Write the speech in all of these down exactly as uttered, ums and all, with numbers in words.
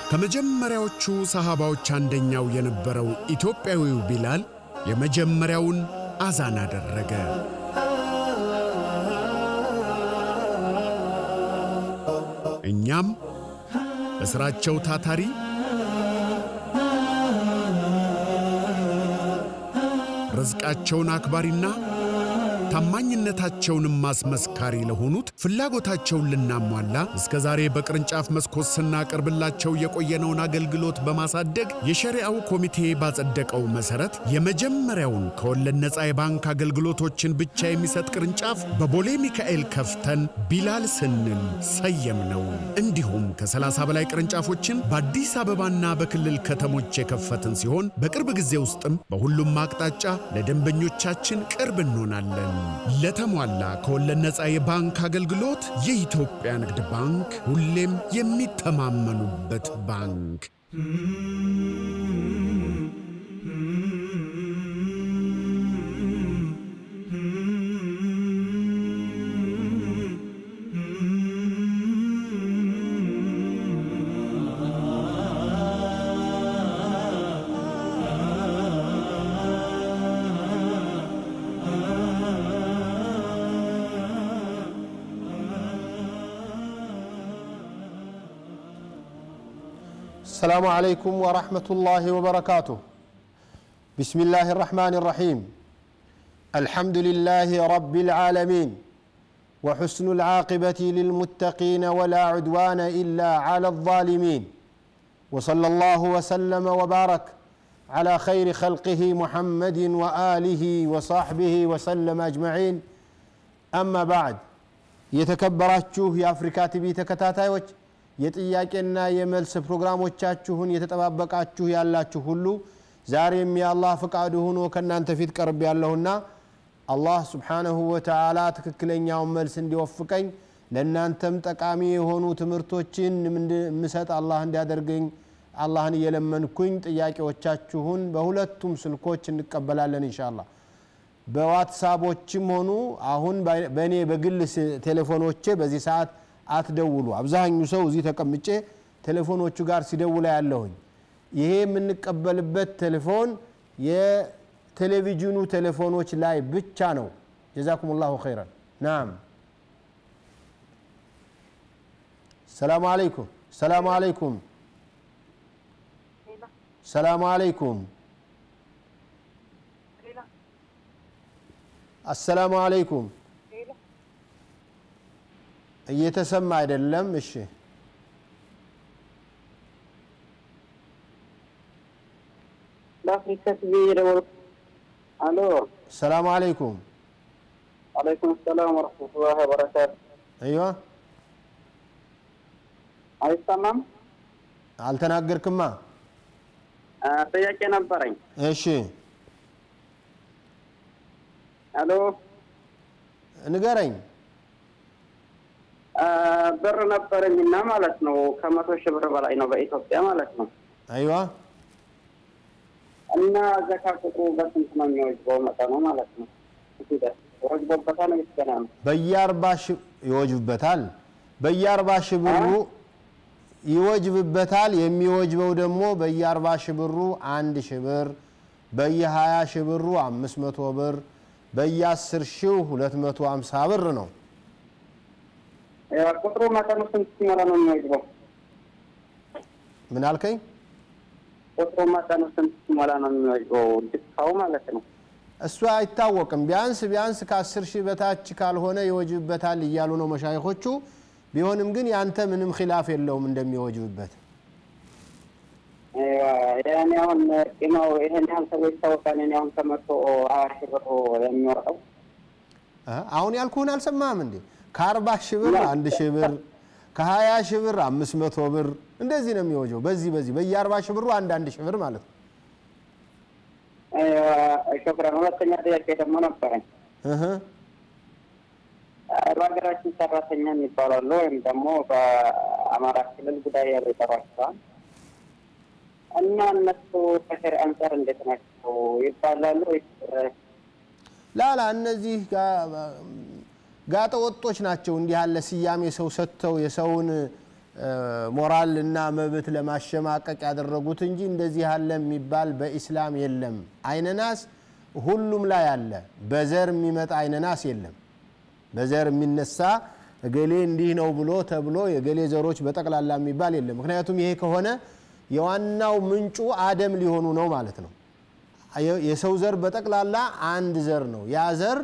ከመጀመሪያዎቹ ሰሃባዎች አንደኛው የነበረው ኢትዮጵያዊው ቢላል የመጀመሪያውን አዛን አደረገ። እኛም በስራቸው ታታሪ ርዝቃቸውን አክባሪና ታማኝነታቸውን ማስመስካሪ ለሆኑት ፍላጎታቸውን ልናሟላ እስከ ዛሬ በቅርንጫፍ መስኮት ስናቀርብላቸው የቆየነውን አገልግሎት በማሳደግ የሸሪዓው ኮሚቴ ባጸደቀው መሰረት የመጀመሪያውን ከወለድ ነፃ የባንክ አገልግሎቶችን ብቻ የሚሰጥ ቅርንጫፍ በቦሌ ሚካኤል ከፍተን ቢላል ስንል ሰየምነው። እንዲሁም ከሰላሳ በላይ ቅርንጫፎችን በአዲስ አበባና በክልል ከተሞች የከፈትን ሲሆን በቅርብ ጊዜ ውስጥም በሁሉም አቅጣጫ ለደንበኞቻችን ቅርብ እንሆናለን። ለተሟላ ከወለድ ነፃ የባንክ አገልግሎት የኢትዮጵያ ንግድ ባንክ ሁሌም የሚተማመኑበት ባንክ። السلام عليكم ورحمة الله وبركاته. بسم الله الرحمن الرحيم. الحمد لله رب العالمين وحسن العاقبة للمتقين ولا عدوان إلا على الظالمين وصلى الله وسلم وبارك على خير خلقه محمد وآله وصحبه وسلم أجمعين. أما بعد يتكبراتشوه يا أفريكا تبي تكتاتايوش የጥያቄና የመልስ ፕሮግራሞቻችሁን የተጠባበቃችሁ ያላችሁ ሁሉ ዛሬም የአላህ ፍቃዱ ሆኖ ከናንተ ፊት ቀርብ ያለውና አላህ Subhanahu Wa Ta'ala ትክክለኛው መልስ እንዲወፍቀኝ ለናንተም ጠቃሚ የሆኑ ትምርቶችን ምሰጥ አላህ እንዲያደርገኝ አላህን እየለመንኩኝ ጥያቄዎቻችሁን በሁለቱም ስልኮች እንቀበላለን ኢንሻአላህ። በዋትስአፖችም ሆኑ አሁን በእኔ በግል ቴሌፎኖቼ በዚህ ሰዓት አትደውሉ። አብዛኛው ሰው እዚህ ተቀምጬ ቴሌፎኖቹ ጋር ሲደውላ ያለሁኝ ይሄ የምንቀበልበት ቴሌፎን የቴሌቪዥኑ ቴሌፎኖች ላይ ብቻ ነው። ጀዛኩሙላሁ ኸይራን። ናም ሰላም አለይኩም ሰላም አለይኩም ሰላም አለይኩም السلام عليكم እየተሰማ አይደለም። እሺ ለአፍሪካ ቲቪ ደወል። አሎ ሰላም አለይኩም። አለይኩም ሰላም ወራህመቱላሂ ወበረካቱ። አይዋ አይሰማም? አልተናገርክማ። ጥያቄ ነበረኝ። እሺ አሎ ንገረኝ። ብር ነበርኝና ማለት ነው ከመቶ ሺህ ብር በላይ ነው በኢትዮጵያ ማለት ነው። አይዋ እና ዘካቱ በስንት ነው የሚወጅበው መጠኑ ማለት ነው? እዚህ ጋር ወጅቦበታል ነው ይስተናል በየ40 ሺህ ይወጅበታል። በየ40 ሺህ ብሩ ይወጅብበታል። የሚወጅበው ደግሞ በየ40 ሺህ ብሩ አንድ ሺህ ብር፣ በየ20 ሺህ ብሩ አምስት መቶ ብር፣ በየ10 ሺህ ሁለት መቶ ሃምሳ ብር ነው። ቁጥሩ መጠኑ ስንት ሲሞላ ነው የሚወጅበው? ምን አልከኝ? ቁጥሩ መጠኑ ስንት ሲሞላ ነው የሚወጅበው? ድካው ማለት ነው። እሱ አይታወቅም። ቢያንስ ቢያንስ ከ10 ሺህ በታች ካልሆነ ይወጅብበታል እያሉ ነው መሻይኾቹ። ቢሆንም ግን ያንተ ምንም ኺላፍ የለውም እንደሚወጅብበት። አይዋ ያኔ አሁን ነው ይሄን ያህል ሰው ይታወቃል። እኔ አሁን ከመቶ ሃያ ሺህ ብር የሚወጣው አሁን ያልኩህን አልሰማህም እንዴ? ከ40 ሺህ ብር አንድ ሺህ ብር፣ ከ20 ሺህ ብር አምስት መቶ ብር እንደዚህ ነው የሚወጀው። በዚህ በዚህ በየ40 ሺህ ብሩ አንድ አንድ ሺህ ብር ማለት ነው። አይዋ ሸክራን። ሁለተኛ ጥያቄ ደግሞ ነበረኝ። እህ በሀገራችን ሰራተኛ የሚባላሉ ወይም ደግሞ በአማራ ክልል ጉዳይ ያለው ተራክቷል እና እነሱ ከሸሪዓ አንፃር እንዴት ናቸው ይባላሉ? ላላ እነዚህ ጋጠ ወጦች ናቸው። እንዲህ ያለ ሲያሜ ሰው ሰጥተው የሰውን ሞራልና መብት ለማሸማቀቅ ያደረጉት እንጂ እንደዚህ ያለ የሚባል በእስላም የለም አይነናስ ሁሉም ላይ አለ በዘር የሚመጣ አይነናስ የለም በዘር የሚነሳ እገሌ እንዲህ ነው ብሎ ተብሎ የገሌ ዘሮች በጠቅላላ የሚባል የለም ምክንያቱም ይሄ ከሆነ የዋናው ምንጩ አደም ሊሆኑ ነው ማለት ነው የሰው ዘር በጠቅላላ አንድ ዘር ነው ያ ዘር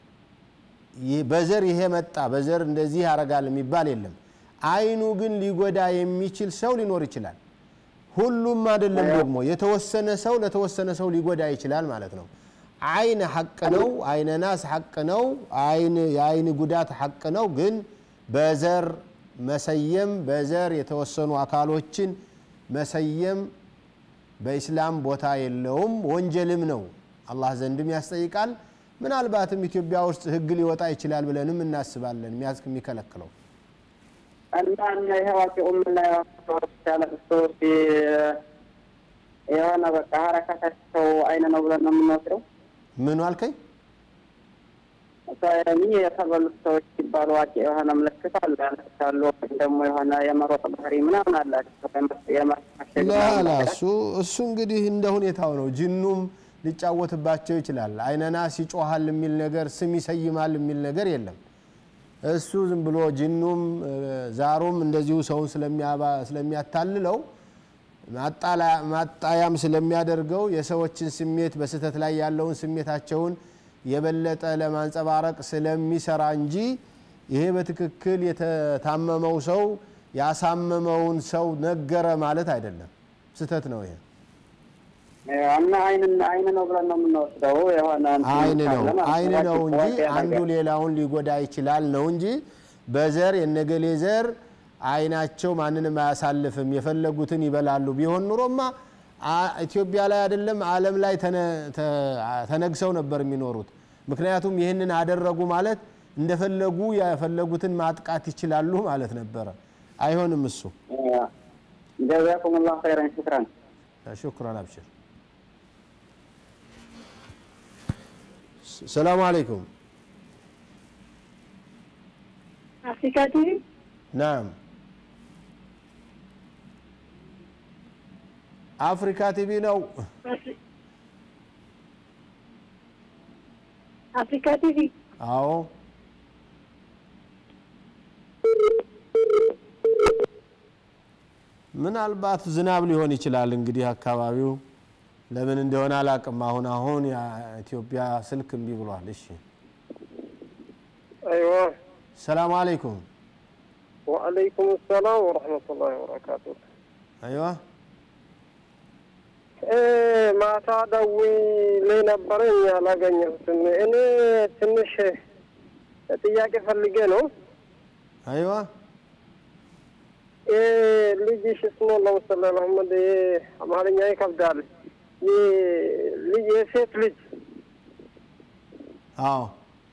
በዘር ይሄ መጣ በዘር እንደዚህ ያረጋል የሚባል የለም አይኑ ግን ሊጎዳ የሚችል ሰው ሊኖር ይችላል ሁሉም አይደለም ደግሞ የተወሰነ ሰው ለተወሰነ ሰው ሊጎዳ ይችላል ማለት ነው አይን ሐቅ ነው አይነናስ ሐቅ ነው አይን የአይን ጉዳት ሐቅ ነው ግን በዘር መሰየም በዘር የተወሰኑ አካሎችን መሰየም በእስላም ቦታ የለውም ወንጀልም ነው አላህ ዘንድም ያስጠይቃል ምናልባትም ኢትዮጵያ ውስጥ ህግ ሊወጣ ይችላል ብለንም እናስባለን የሚያስክ የሚከለክለው እና እና ይሄዋቂው ምን ላይ ወጣለ ሶፊ የሆነ በቃ ሐረካታቸው አይነ ነው ብለን ነው የምንወስደው ምን አልከኝ ታያኒ የተባሉት ሰዎች ይባሉ ዋቂ የሆነ ምልክት አለ አሉ ደግሞ የሆነ የመሮጥ ባህሪ ምናምን አላቸው የማሽከርከር ላ ላ እሱ እሱ እንግዲህ እንደ ሁኔታው ነው ጂኑም ሊጫወትባቸው ይችላል አይነናስ ይጮሃል የሚል ነገር ስም ይሰይማል የሚል ነገር የለም እሱ ዝም ብሎ ጂኑም ዛሩም እንደዚሁ ሰውን ስለሚያባ ስለሚያታልለው ማጣላ ማጣያም ስለሚያደርገው የሰዎችን ስሜት በስተት ላይ ያለውን ስሜታቸውን የበለጠ ለማንጸባረቅ ስለሚሰራ እንጂ ይሄ በትክክል የተታመመው ሰው ያሳመመውን ሰው ነገረ ማለት አይደለም ስተት ነው ይሄ እና አይን አይን ነው ብለን ነው የምንወስደው የሆነ አይን ነው አይን ነው እንጂ አንዱ ሌላውን ሊጎዳ ይችላል ነው እንጂ በዘር የነገሌ ዘር አይናቸው ማንንም አያሳልፍም የፈለጉትን ይበላሉ ቢሆን ኑሮማ ኢትዮጵያ ላይ አይደለም ዓለም ላይ ተነግሰው ነበር የሚኖሩት ምክንያቱም ይሄንን አደረጉ ማለት እንደፈለጉ ያፈለጉትን ማጥቃት ይችላሉ ማለት ነበር አይሆንም እሱ جزاكم الله خيرا شكرا شكرا ابشر السلام عليكم أفريكا تي في نعم أفريكا تي في نو أفريكا تي في أو من البات ዝናብ ሊሆን ይችላል እንግዲህ አካባቢው ለምን እንደሆነ አላቅም አሁን አሁን የኢትዮጵያ ስልክ እምቢ ብሏል እሺ ايوه السلام عليكم وعليكم السلام ورحمه الله وبركاته ايوه ايه ما تدوي لنبرني አላገኘሁትም እኔ ትንሽ ጥያቄ ፈልጌ ነው ايوه ايه ልጅሽ ስሙ ነው ሰለላሁ ዐለይሂ አማርኛ ይከብዳል ልጅ የሴት ልጅ አዎ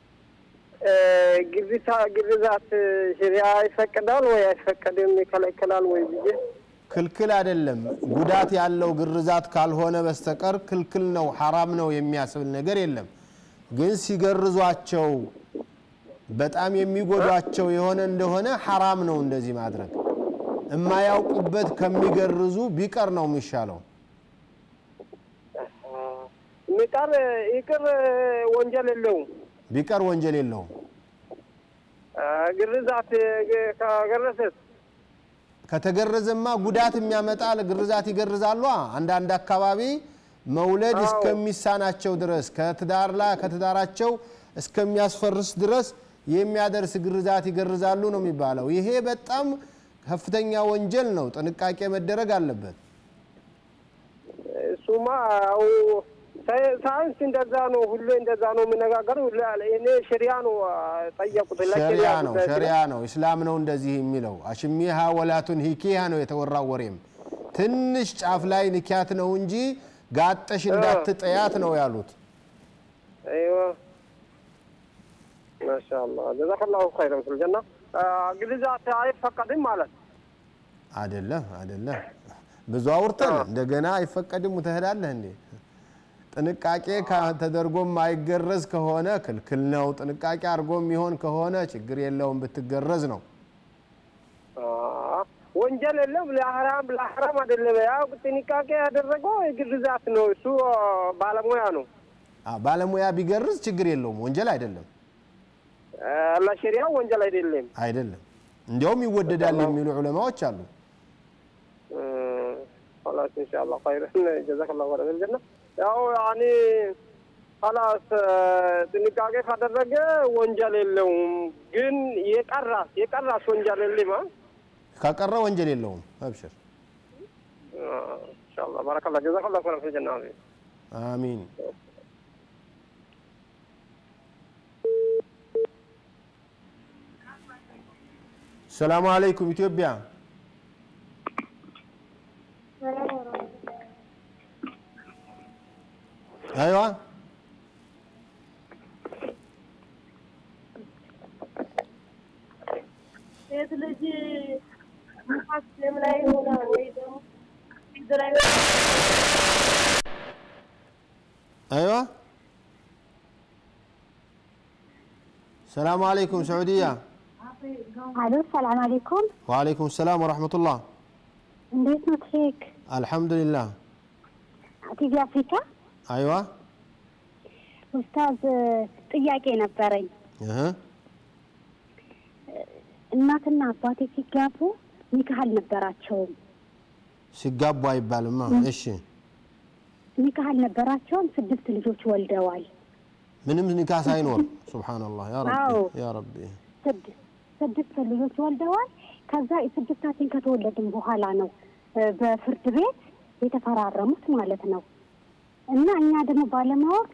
ግብታ ግብዛት ሸሪዓ ይፈቀዳል ወይ አይፈቀድም ይከለከላል ወይ ብዬ ክልክል አይደለም ጉዳት ያለው ግርዛት ካልሆነ በስተቀር ክልክል ነው حرام ነው የሚያስብል ነገር የለም ግን ሲገርዟቸው በጣም የሚጎዳቸው የሆነ እንደሆነ حرام ነው እንደዚህ ማድረግ የማያውቁበት ከሚገርዙ ቢቀር ነው የሚሻለው ሚቀር ይቅር ወንጀል የለውም ቢቀር ወንጀል የለውም ግርዛት ከገረሰት ከተገረዘማ ጉዳት የሚያመጣ ለግርዛት ይገርዛሉ አንድ አንድ አካባቢ መውለድ እስከሚሳናቸው ድረስ ከትዳርላ ከተዳራቸው እስከሚያስፈርስ ድረስ የሚያደርስ ግርዛት ይገርዛሉ ነው የሚባለው ይሄ በጣም ከፍተኛ ወንጀል ነው ጥንቃቄ መደረግ አለበት ሱማ አው ሳይንስ እንደዛ ነው ሁሉ እንደዛ ነው ምንነጋገር ሁሉ እኔ ሸሪዓ ነው ጠየቁት ሸሪዓ ነው ሸሪዓ ነው እስላም ነው እንደዚህ የሚለው አሽሚሃ ወላቱን ሂኪያ ነው የተወራው ወሬም ትንሽ ጫፍ ላይ ንኪያት ነው እንጂ ጋጠሽ እንዳትጠያት ነው ያሉት አይዋ ማሻአላህ ጀዛከላሁ ኸይራን في الجنه ግልዛት አይፈቀድም ማለት አይደለም አይደለም ብዙ አውርተን እንደገና አይፈቀድም ተሄዳለህ እንዴ ጥንቃቄ ተደርጎም ማይገረዝ ከሆነ ክልክል ነው ጥንቃቄ አርጎም ይሆን ከሆነ ችግር የለውም ብትገረዝ ነው ወንጀል የለም ለሐራም ለሐራም አይደለም ያው ጥንቃቄ ያደረገው ግርዛት ነው እሱ ባለሙያ ነው አ ባለሙያ ቢገርዝ ችግር የለውም ወንጀል አይደለም ለሸሪዓው ወንጀል አይደለም አይደለም እንዲያውም ይወደዳል የሚሉ ዑለማዎች አሉ خلاص ان شاء الله خير جزاك الله خير الجنه ያው ያኒ خلاص ጥንቃቄ ካደረገ ወንጀል የለውም ግን የቀራ የቀራ ወንጀል የለም ካቀራ ወንጀል የለውም አብሽር ان شاء الله بارك الله جزاك الله خير في الجنه امين السلام عليكم ኢትዮጵያ ايوه ስለዚህ ሙሐሰም ላይ ሆነ ወይ ደግሞ ይድራይ ايوه السلام عليكم سعوديه الو السلام عليكم وعليكم السلام ورحمه الله እንዴት ነው ሼክ الحمد لله ቲቪ አፍሪካ ايوه ኡስታዝ ጥያቄ ነበረኝ እህ እናትና አባቴ ሲጋቡ ኒካህ አልነበራቸውም ሲጋቡ አይባልማ እሺ ኒካህ አልነበራቸውም ስድስት ልጆች ወልደዋል ምንም ኒካህ ሳይኖር ሱብሃንአላህ ያ ረቢ ያ ረቢ ስድስት ስድስት ልጆች ወልደዋል ከዛ ስድስታችን ከተወለድን በኋላ ነው በፍርድ ቤት የተፈራረሙት ማለት ነው እና እኛ ደግሞ ባለማወቅ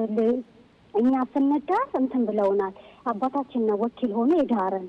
እኛ ስንዳር እንትን ብለውናል አባታችን ነው ወኪል ሆኖ የዳረን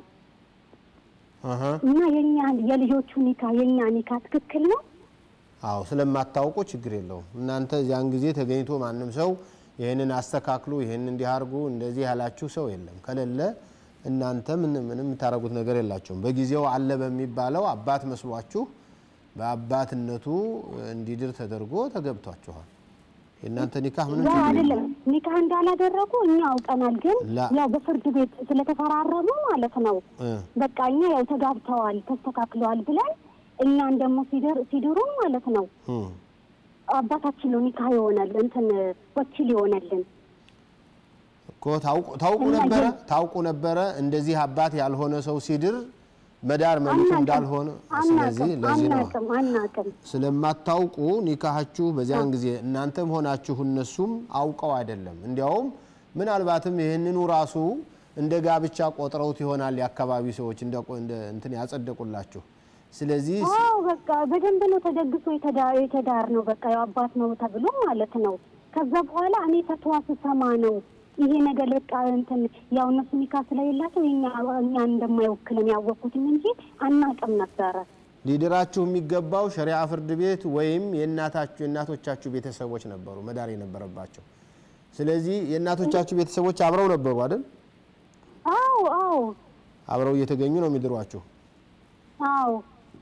አሃ እና የኛ የልጆቹ ኒካህ የኛ ኒካህ ትክክል ነው አው ስለማታውቁ ችግር የለውም እናንተ ያን ጊዜ ተገኝቶ ማንንም ሰው ይሄንን አስተካክሉ ይሄን እንዲያርጉ እንደዚህ ያላችሁ ሰው የለም ከለለ እናንተ ምን ምንም ታረጉት ነገር የላችሁም በጊዜው አለ በሚባለው አባት መስሏችሁ በአባትነቱ እንዲድር ተደርጎ ተገብቷችኋል እናንተ ኒካህ ምን ነው አይደለም ኒካህ እንዳላደረጉ እኛ አውቀናል ግን ያው በፍርድ ቤት ስለተፈራረሙ ማለት ነው በቃ እኛ ያው ተጋብተዋል ተስተካክለዋል ብለን እኛ እንደሞ ሲደር ሲድሩ ማለት ነው አባታችን ነው ኒካህ ይሆናል እንትን ወኪል ይሆናልን እኮ ታውቁ ታውቁ ነበር ታውቁ ነበር እንደዚህ አባት ያልሆነ ሰው ሲድር መዳር መልኩ እንዳልሆነ ስለዚህ ለዚህ ነው ስለማታውቁ ኒካሃችሁ በዚያን ጊዜ እናንተም ሆናችሁ እነሱም አውቀው አይደለም እንዲያውም ምን አልባትም ይሄንኑ ራሱ እንደ ጋብቻ ቆጥረውት ይሆናል ያከባቢ ሰዎች እንደ እንትን ያጸደቁላችሁ ስለዚህ አው በቃ በደንብ ነው ተደግሶ የተዳር የተዳር ነው በቃ ያው አባት ነው ተብሎ ማለት ነው ከዛ በኋላ እኔ ተተዋስ ሰማ ነው ይሄ ነገር ለቃ እንትን ያው እነሱ ኒካህ ስለሌላቸው እኛ እኛ እንደማይወክልን ያወቁት እንጂ አናቀም ነበር ሊደራችሁ የሚገባው ሸሪዓ ፍርድ ቤት ወይም የእናታችሁ የእናቶቻችሁ ቤተሰቦች ነበሩ መዳር የነበረባቸው ስለዚህ የእናቶቻችሁ ቤተሰቦች አብረው ነበሩ አይደል አው አው አብረው እየተገኙ ነው የሚድሯችሁ አው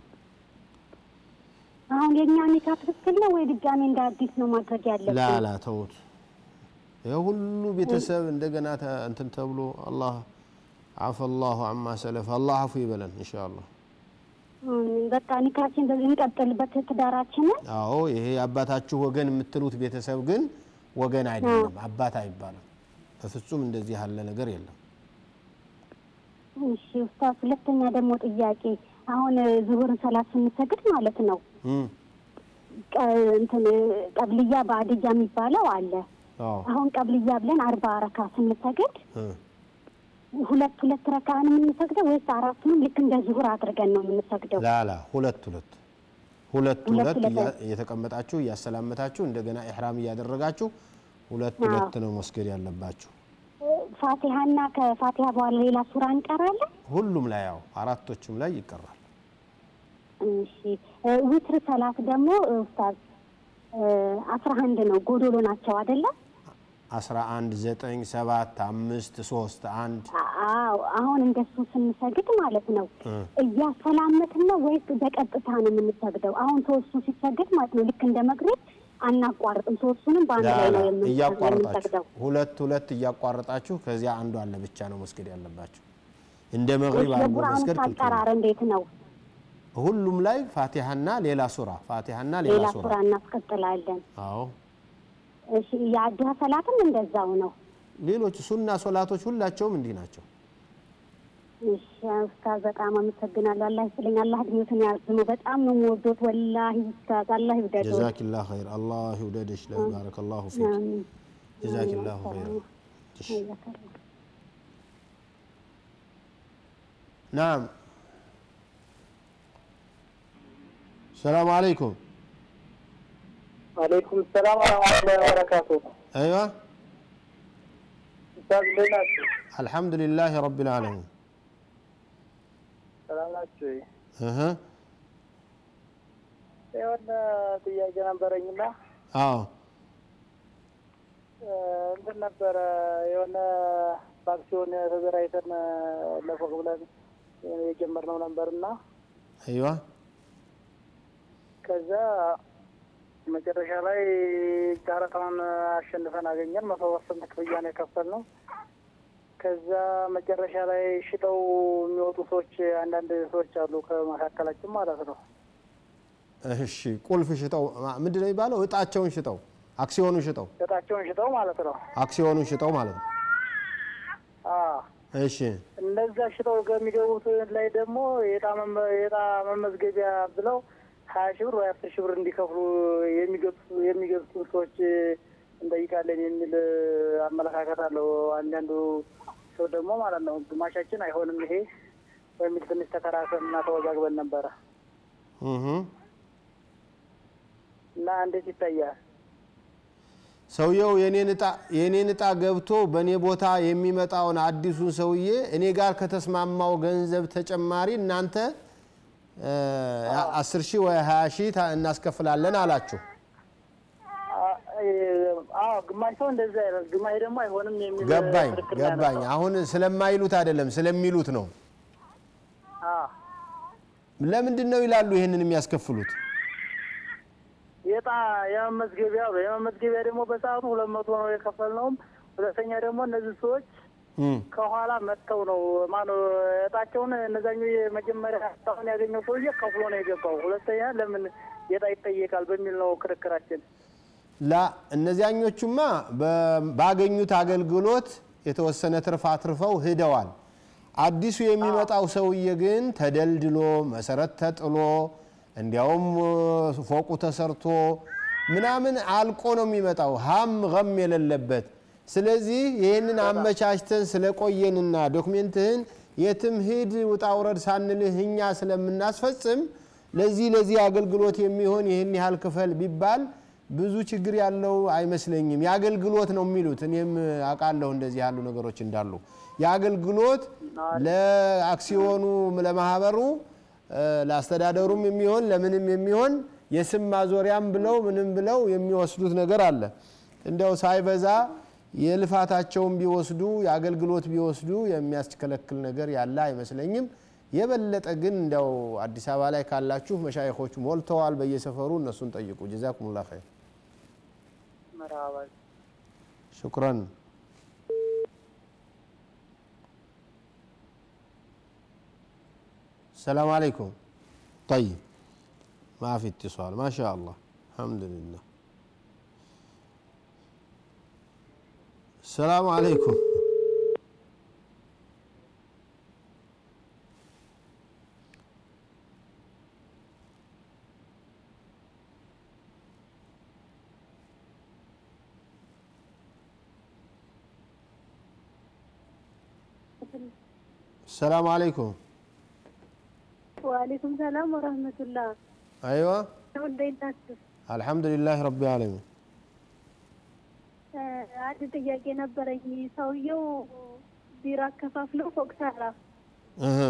አሁን የኛ ኒካህ ትክክል ነው ወይ ድጋሜ እንደ አዲስ ነው ማድረግ ያለብን ላ ላ ተውት የሁሉ ቤተሰብ እንደገና እንትን ተብሎ አላህ عفى الله عما سلف الله عفو ይበለን ኢንሻአላህ በቃ ኒካችን እንደዚህ እንቀጥልበት ትዳራችንን አዎ ይሄ አባታችሁ ወገን የምትሉት ቤተሰብ ግን ወገን አይደለም አባት አይባልም በፍጹም እንደዚህ ያለ ነገር የለም እሺ ኡስታዝ ሁለተኛ ደግሞ ጥያቄ አሁን ዙሁር ሰላት ስንሰግድ ማለት ነው እንትን ቀብልያ ባዕድያ የሚባለው አለ አሁን ቀብልያ ብለን አርባ ረካ ስንሰግድ ሁለት ሁለት ረካ ነው የምንሰግደው ወይስ አራቱን ልክ እንደ ዙሁር አድርገን ነው የምንሰግደው ላ ላ ሁለት ሁለት ሁለት ሁለት እየተቀመጣችሁ ያሰላመታችሁ እንደገና ኢህራም ያደረጋችሁ ሁለት ሁለት ነው መስገድ ያለባችሁ ፋቲሃና ከፋቲሃ በኋላ ሌላ ሱራ እንቀራለን ሁሉም ላይ ያው አራቶችም ላይ ይቀራል እሺ ዊትር ሰላት ደግሞ ኡስታዝ አስራ አንድ ነው ጎዶሎ ናቸው አይደለ አስራ አንድ ዘጠኝ ሰባት አምስት ሶስት አንድ አዎ አሁን እንደሱ ስንሰግድ ማለት ነው እያሰላመትን ነው ወይስ በቀጥታ ነው የምንሰግደው አሁን ሶስቱ ሲሰግድ ማለት ነው ልክ እንደ መግሪብ አናቋርጥም ሶስቱንም ባንድ ላይ ነው የምንሰግደው ሁለት ሁለት እያቋረጣችሁ ከዚያ አንዱ አለ ብቻ ነው መስገድ ያለባችሁ እንደ መግሪብ አርጎ መስገድ ተቀራረ እንዴት ነው ሁሉም ላይ ፋቲሃና ሌላ ሱራ ፋቲሃና ሌላ ሱራ ሌላ ሱራ እናስቀጥላለን አዎ እሺ የአድሃ ሰላትም እንደዛው ነው ሌሎች ሱና ሶላቶች ሁላቸውም እንዲህ ናቸው እሺ ኡስታዝ በጣም አመሰግናለሁ አላህ ይስጥልኝ አላህ ድምቱን ያርዝመው በጣም ነው የምወደው ወላሂ ኡስታዝ አላህ ይወደደው ጀዛኪላሁ ኸይር አላህ ይወደድሽ ለባረከላሁ ፊክ ጀዛኪላሁ ኸይር نعم السلام عليكم وعليكم السلام ورحمة الله وبركاته أيوة أستاذ ليلى الحمد لله رب العالمين سلام عليكم أها يوانا تيجي نبرينا آه እንትን ነበረ የሆነ ፋክሲዮን ተዘራይተን ለፎቅ ብለን የጀመርነው ነበርና አይዋ ከዛ መጨረሻ ላይ ጨረታውን አሸንፈን አገኘን መቶ ፐርሰንት ክፍያ ነው የከፈልነው ከዛ መጨረሻ ላይ ሽጠው የሚወጡ ሰዎች አንዳንድ ሰዎች አሉ ከመካከላችን ማለት ነው እሺ ቁልፍ ሽጠው ምንድነው የሚባለው እጣቸውን ሽጠው አክሲዮኑን ሽጠው እጣቸውን ሽጠው ማለት ነው አክሲዮኑን ሽጠው ማለት ነው አዎ እሺ እነዛ ሽጠው ከሚገቡት ላይ ደግሞ የጣመም የጣ መመዝገቢያ ብለው ሀያ ሺህ ብር ወይ አስር ሺህ ብር እንዲከፍሉ የሚገቡ የሚገቡ ሰዎች እንጠይቃለን የሚል አመለካከት አለው አንዳንዱ ሰው ደግሞ ማለት ነው ግማሻችን አይሆንም ይሄ በሚል ትንሽ ተከራክረንና ተወዛግበን ነበረ እህ እና እንዴት ይታያል ሰውየው የኔንጣ የኔንጣ ገብቶ በኔ ቦታ የሚመጣውን አዲሱን ሰውዬ እኔ ጋር ከተስማማው ገንዘብ ተጨማሪ እናንተ አስር ሺህ ወይ ሃያ ሺህ እናስከፍላለን አላችሁ አዎ ግማሽ ሰው እንደዛ አይደል ግማሽ ደግሞ አይሆንም የሚል ገባኝ ገባኝ አሁን ስለማይሉት አይደለም ስለሚሉት ነው አዎ ለምንድን ነው ይላሉ ይሄንን የሚያስከፍሉት የጣ የመዝገቢያ ነው የመዝገቢያ ደግሞ በሰዓቱ ሁለት መቶ ነው የከፈልነው ሁለተኛ ደግሞ እነዚህ ሰዎች ከኋላ መጥተው ነው ማነው እጣቸውን እነዛኞ የመጀመሪያ ታውን ያገኘው ሰውዬ ከፍሎ ነው የገባው ሁለተኛ ለምን የጣ ይጠየቃል በሚል ነው ክርክራችን ላ እነዚያኞቹማ ባገኙት አገልግሎት የተወሰነ ትርፍ አትርፈው ሄደዋል አዲሱ የሚመጣው ሰውዬ ግን ተደልድሎ መሰረት ተጥሎ እንዲያውም ፎቁ ተሰርቶ ምናምን አልቆ ነው የሚመጣው ሃም ገም የሌለበት ስለዚህ ይሄንን አመቻችተን ስለቆየንና ዶክመንትህን የትም ሄድ ወጣውረድ ሳንልህኛ ስለምናስፈጽም ለዚህ ለዚህ አገልግሎት የሚሆን ይሄን ያህል ክፈል ቢባል ብዙ ችግር ያለው አይመስለኝም ያገልግሎት ነው የሚሉት እኔም አቃለሁ እንደዚህ ያሉ ነገሮች እንዳሉ ያገልግሎት ለአክሲዮኑ ለማህበሩ ለአስተዳደሩም የሚሆን ለምንም የሚሆን የስም ማዞሪያም ብለው ምንም ብለው የሚወስዱት ነገር አለ እንደው ሳይበዛ የልፋታቸውን ቢወስዱ ያገልግሎት ቢወስዱ የሚያስከለክል ነገር ያለ አይመስለኝም የበለጠ ግን እንደው አዲስ አበባ ላይ ካላችሁ መሻይኾች ሞልተዋል በየሰፈሩ እነሱን ጠይቁ ጀዛኩሙላህ ኸይር መርሃባ شكرا السلام عليكم طيب ما في اتصال ما شاء الله الحمد لله السلام عليكم السلام عليكم وعليكم السلام ورحمة الله أيوة الحمد لله رب العالمين عاد ጥያቄ ነበረኝ ሰውየው ቢራ ከፋፍሎ ፎቅ ሰራ እህ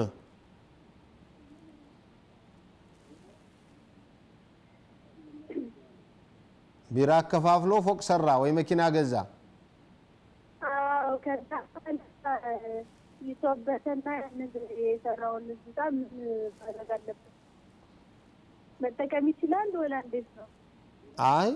ቢራ ከፋፍሎ ፎቅ ሰራ ወይ መኪና ገዛ አዎ ከዛ ይሶበተና የሰራውን ህንጻ ማድረግ አለበት መጠቀም ይችላል ወላ እንዴት ነው አይ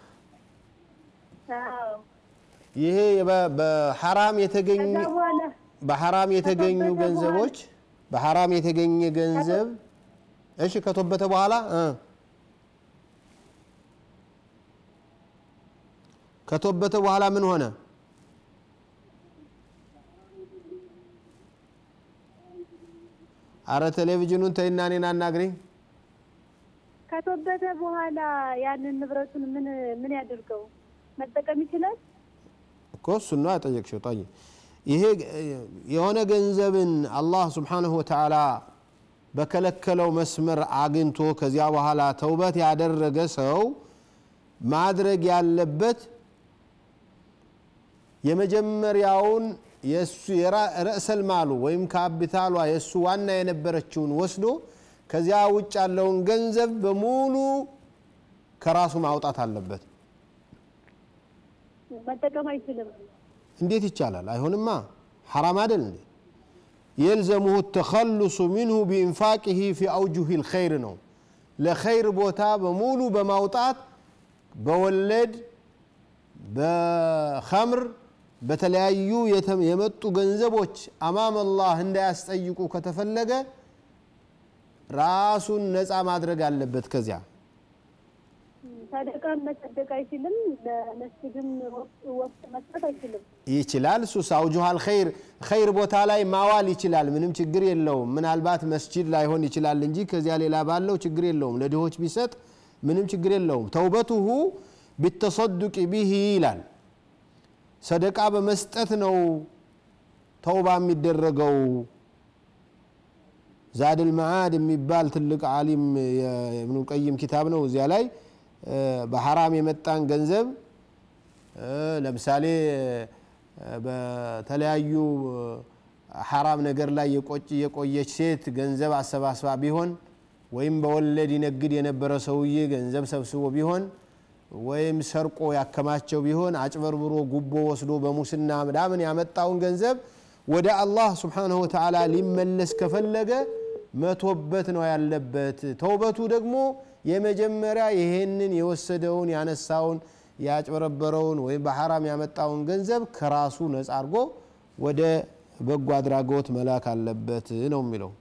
አዎ ይሄ በሐራም የተገኙ በሐራም የተገኙ ገንዘቦች በሐራም የተገኘ ገንዘብ እሺ ከተወበተ በኋላ እ ከተወበተ በኋላ ምን ሆነ አረ ቴሌቪዥኑን ተይና እኔን አናግሪኝ ከተወበተ በኋላ ያንን ንብረቱን ምን ምን ያድርገው መጠቀም ይችላል እኮ እሱን ነው ያጠየቅሽው طيب ይሄ የሆነ ገንዘብን አላህ Subhanahu Wa Ta'ala በከለከለው መስመር አግንቶ ከዚያ በኋላ ተውበት ያደረገ ሰው ማድረግ ያለበት የመጀመሪያውን የሱ የራእሰል ማሉ ወይም ካፒታሏ የሱ ዋና የነበረችውን ወስዶ ከዚያ ውጭ ያለውን ገንዘብ በሙሉ ከራሱ ማውጣት አለበት መጠቀም አይችልም እንዴት ይቻላል አይሆንማ حرام አይደል እንዴ يلزمه التخلص منه بإنفاقه في أوجه الخير ነው ለخير ቦታ በሙሉ በማውጣት በወለድ በخمر በተለያዩ የመጡ ገንዘቦች አማም አላህ እንዳያስጠይቁ ከተፈለገ ራሱን ነፃ ማድረግ አለበት ከዚያ ሰደቃ መሰደቅ አይችልም ለመስጊድም ወቅት መስጠት አይችልም ይችላል እሱ ሳውጁሃል ኸይር ኸይር ቦታ ላይ ማዋል ይችላል ምንም ችግር የለውም ምናልባት መስጂድ ላይ ሆን ይችላል እንጂ ከዚያ ሌላ ባለው ችግር የለውም ለድሆች ቢሰጥ ምንም ችግር የለውም ተውበቱሁ بالتصدق به ይላል ሰደቃ በመስጠት ነው ተውባ የሚደረገው ዛድ المعاد የሚባል ትልቅ ዓሊም የኢብኑ ቀይም ኪታብ ነው እዚያ ላይ በሐራም የመጣን ገንዘብ ለምሳሌ በተለያዩ حرام ነገር ላይ የቆጭ የቆየች ሴት ገንዘብ አሰባስባ ቢሆን ወይም በወለድ ይነግድ የነበረ ሰውዬ ገንዘብ ሰብስቦ ቢሆን ወይም ሰርቆ ያከማቸው ቢሆን አጭበርብሮ ጉቦ ወስዶ በሙስና ምዳምን ያመጣውን ገንዘብ ወደ አላህ Subhanahu Wa Ta'ala ሊመለስ ከፈለገ መተውበት ነው ያለበት ተውበቱ ደግሞ የመጀመሪያ ይሄንን የወሰደውን ያነሳውን ያጭበረበረውን ወይ በሐራም ያመጣውን ገንዘብ ከራሱ ነፃ አርጎ ወደ በጎ አድራጎት መላክ አለበት ነው የሚለው